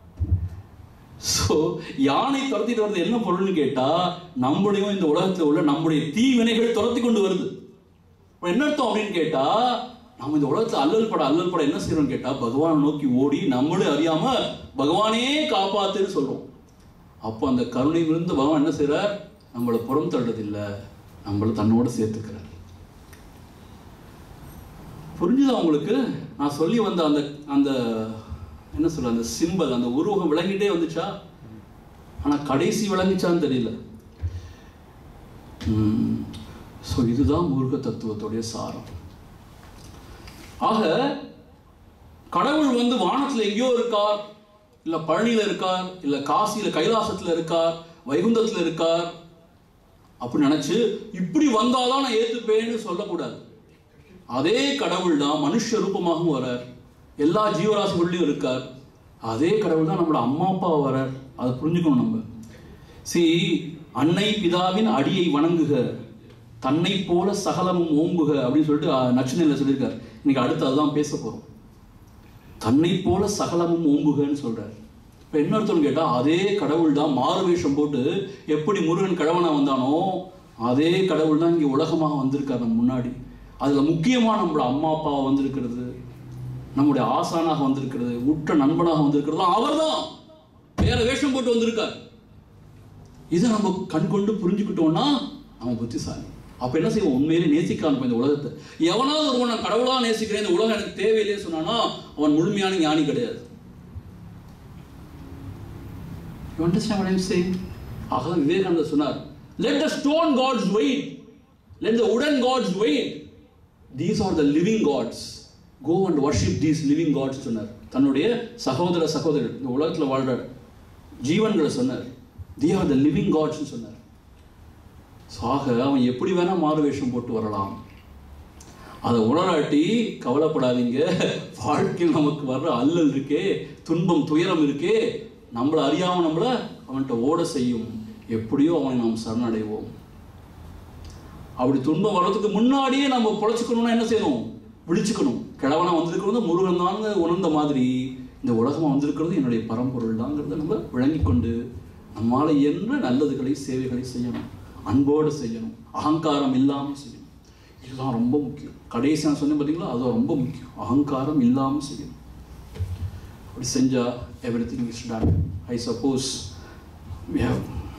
ஸோ யானை துரத்திட்டு வருது என்ன பொருள்னு கேட்டா, நம்மளையும் இந்த உலகத்தில் உள்ள நம்முடைய தீவினைகள் துரத்தி கொண்டு வருது. என்ன அர்த்தம் அப்படின்னு கேட்டா, நம்ம இந்த உலகத்தில் அல்லல் பட என்ன செய்யறோம் கேட்டா, பகவானை நோக்கி ஓடி நம்மளே அறியாம பகவானே காப்பாத்துன்னு சொல்றோம். அப்போ அந்த கருணை விருந்து பகவான் என்ன செய்யறார், நம்மளை புறம் தள்ளுறதில்லை, நம்மளை தன்னோடு சேர்த்துக்கிறார். புரிஞ்சுதா உங்களுக்கு? நான் சொல்லி வந்த அந்த அந்த என்ன சொல்ற அந்த சிம்பல், அந்த உருவகம் விளங்கிட்டே வந்துச்சா? ஆனா கடைசி விளங்கிச்சான்னு தெரியல. ஸோ இதுதான் முருக தத்துவத்துடைய சாரம். ஆக கடவுள் வந்து வானத்தில் எங்கேயோ இருக்கார், இல்ல பழனியில இருக்கார், இல்ல காசியில கைலாசத்துல இருக்கார், வைகுந்தத்துல இருக்கார் அப்படின்னு நினைச்சு இப்படி வந்தாதான் நான் ஏத்துப்பேன்னு சொல்லக்கூடாது. அதே கடவுள் தான் மனுஷ ரூபமாகவும் வரார், எல்லா ஜீவராசிகள்லையும் இருக்கார். அதே கடவுள் தான் நம்மளோட அம்மா அப்பா வரார். அதை புரிஞ்சுக்கணும் நம்ம. அன்னை பிதாவின் அடியை வணங்குக, தன்னை போல சகலமும் ஓம்புக அப்படின்னு சொல்லிட்டு நச்சினையில சொல்லியிருக்காரு. இன்னைக்கு அடுத்து அதுதான் பேச போறோம். தன்னை போல சகலமும் ஓம்புகன்னு சொல்றாரு. இப்ப என்ன அர்த்தம்னு கேட்டா, அதே கடவுள் தான் மாறு வேஷம் போட்டு எப்படி முருகன் கிழவனா வந்தானோ அதே கடவுள் தான் இங்க உலகமாக வந்திருக்காரு முன்னாடி. அதுல முக்கியமா நம்மளோட அம்மா அப்பாவை வந்திருக்கிறது, நம்முடைய ஆசானாக வந்திருக்கிறது, உற்ற நண்பனாக வந்திருக்கிறது அவர் தான். வேற வேஷம் போட்டு வந்திருக்கார். இதை நம்ம கண் கொண்டு புரிஞ்சுக்கிட்டோம்னா நம்ம புத்திசாலி. அப்ப என்ன செய்வோம், உண்மையிலே நேசிக்க ஆரம்பிப்போம் இந்த உலகத்தை. எவனாவது ஒருவன் நான் கடவுளா நேசிக்கிறேன், இந்த உலகம் எனக்கு தேவையில்லையே சொன்னானா அவன் முழுமையான ஞானி கிடையாது. You understand what I am saying? ஆக விவேகானந்தர் சொன்னார், let the stone gods wait, let the wooden gods wait, these are the living gods, go and worship these living gods சொன்னார். தன்னுடைய சகோதரர்கள் இந்த உலகத்தில் வாழ்ற ஜீவன்களை சொன்னார், they are the living gods சொன்னார். ஆக அவன் எப்படி வேணா மாறு வேஷம் போட்டு வரலாம். அதை உணராட்டி கவலைப்படாதீங்க. வாழ்க்கையில் நமக்கு வர்ற அல்லல் இருக்கே, துன்பம் துயரம் இருக்கே, நம்மளை அறியாம நம்மள அவன்கிட்ட ஓட செய்யும். எப்படியோ அவனை நாம் சரணடைவோம். அப்படி துன்பம் வர்றதுக்கு முன்னாடியே நம்ம பொழைச்சிக்கணும்னா என்ன செய்யணும், விழிச்சுக்கணும். கிழவனா வந்திருக்கிறது முருகன் தான் உணர்ந்த மாதிரி இந்த உலகமா வந்திருக்கிறது என்னுடைய பரம்பொருள் தாங்கிறத நம்ம விளங்கி கொண்டு நம்மால என்ன நல்லதுகளை சேவைகளை செய்யணும், அன்போடு செய்யணும், அகங்காரம் இல்லாமல் செய்யணும். இதுதான் ரொம்ப முக்கியம். கடைசி நான் சொன்னேன் பார்த்தீங்களா, அதுதான் ரொம்ப முக்கியம். அகங்காரம் இல்லாமல் செய்யணும். அப்படி செஞ்சா everything is done. I suppose we have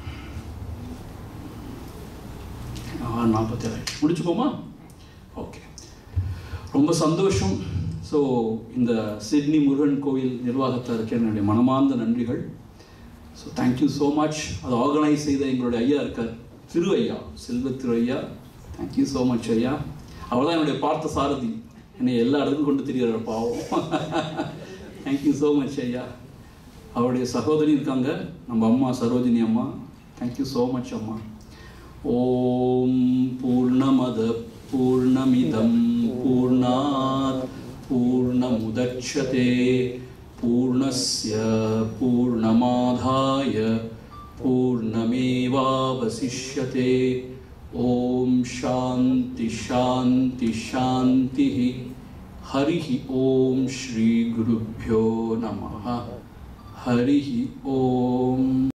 47 முடிச்சுப்போமா? ஓகே, ரொம்ப சந்தோஷம். ஸோ இந்த சிட்னி முருகன் கோவில் நிர்வாகத்தாருக்கு என்னுடைய மனமார்ந்த நன்றிகள். So thank you so much. அதை ஆர்கனைஸ் செய்த எங்களுடைய ஐயா இருக்கார், திரு ஐயா, செல்வ திரு ஐயா. தேங்க்யூ ஸோ மச் ஐயா. அவர் தான் என்னுடைய பார்த்த சாரதி, என்னை எல்லா இடத்துக்கும் கொண்டு தெரிகிற பாவம். தேங்க்யூ ஸோ மச் ஐயா. அவருடைய சகோதரி இருக்காங்க, நம்ம அம்மா சரோஜினி அம்மா. தேங்க்யூ ஸோ மச் அம்மா. ஓம் பூர்ணமத பூர்ணமிதம் பூர்ணாத் பூர்ணமுதச்யதே பூர்ணஸ்ய பூர்ணமாதாய பூர்ணமேவாவசிஷ்யதே. ஓம் சாந்தி சாந்தி சாந்தி. ஹரிஹி ஓம் ஸ்ரீ குருப்யோ நமஹ. ஹரிஹி ஓம்.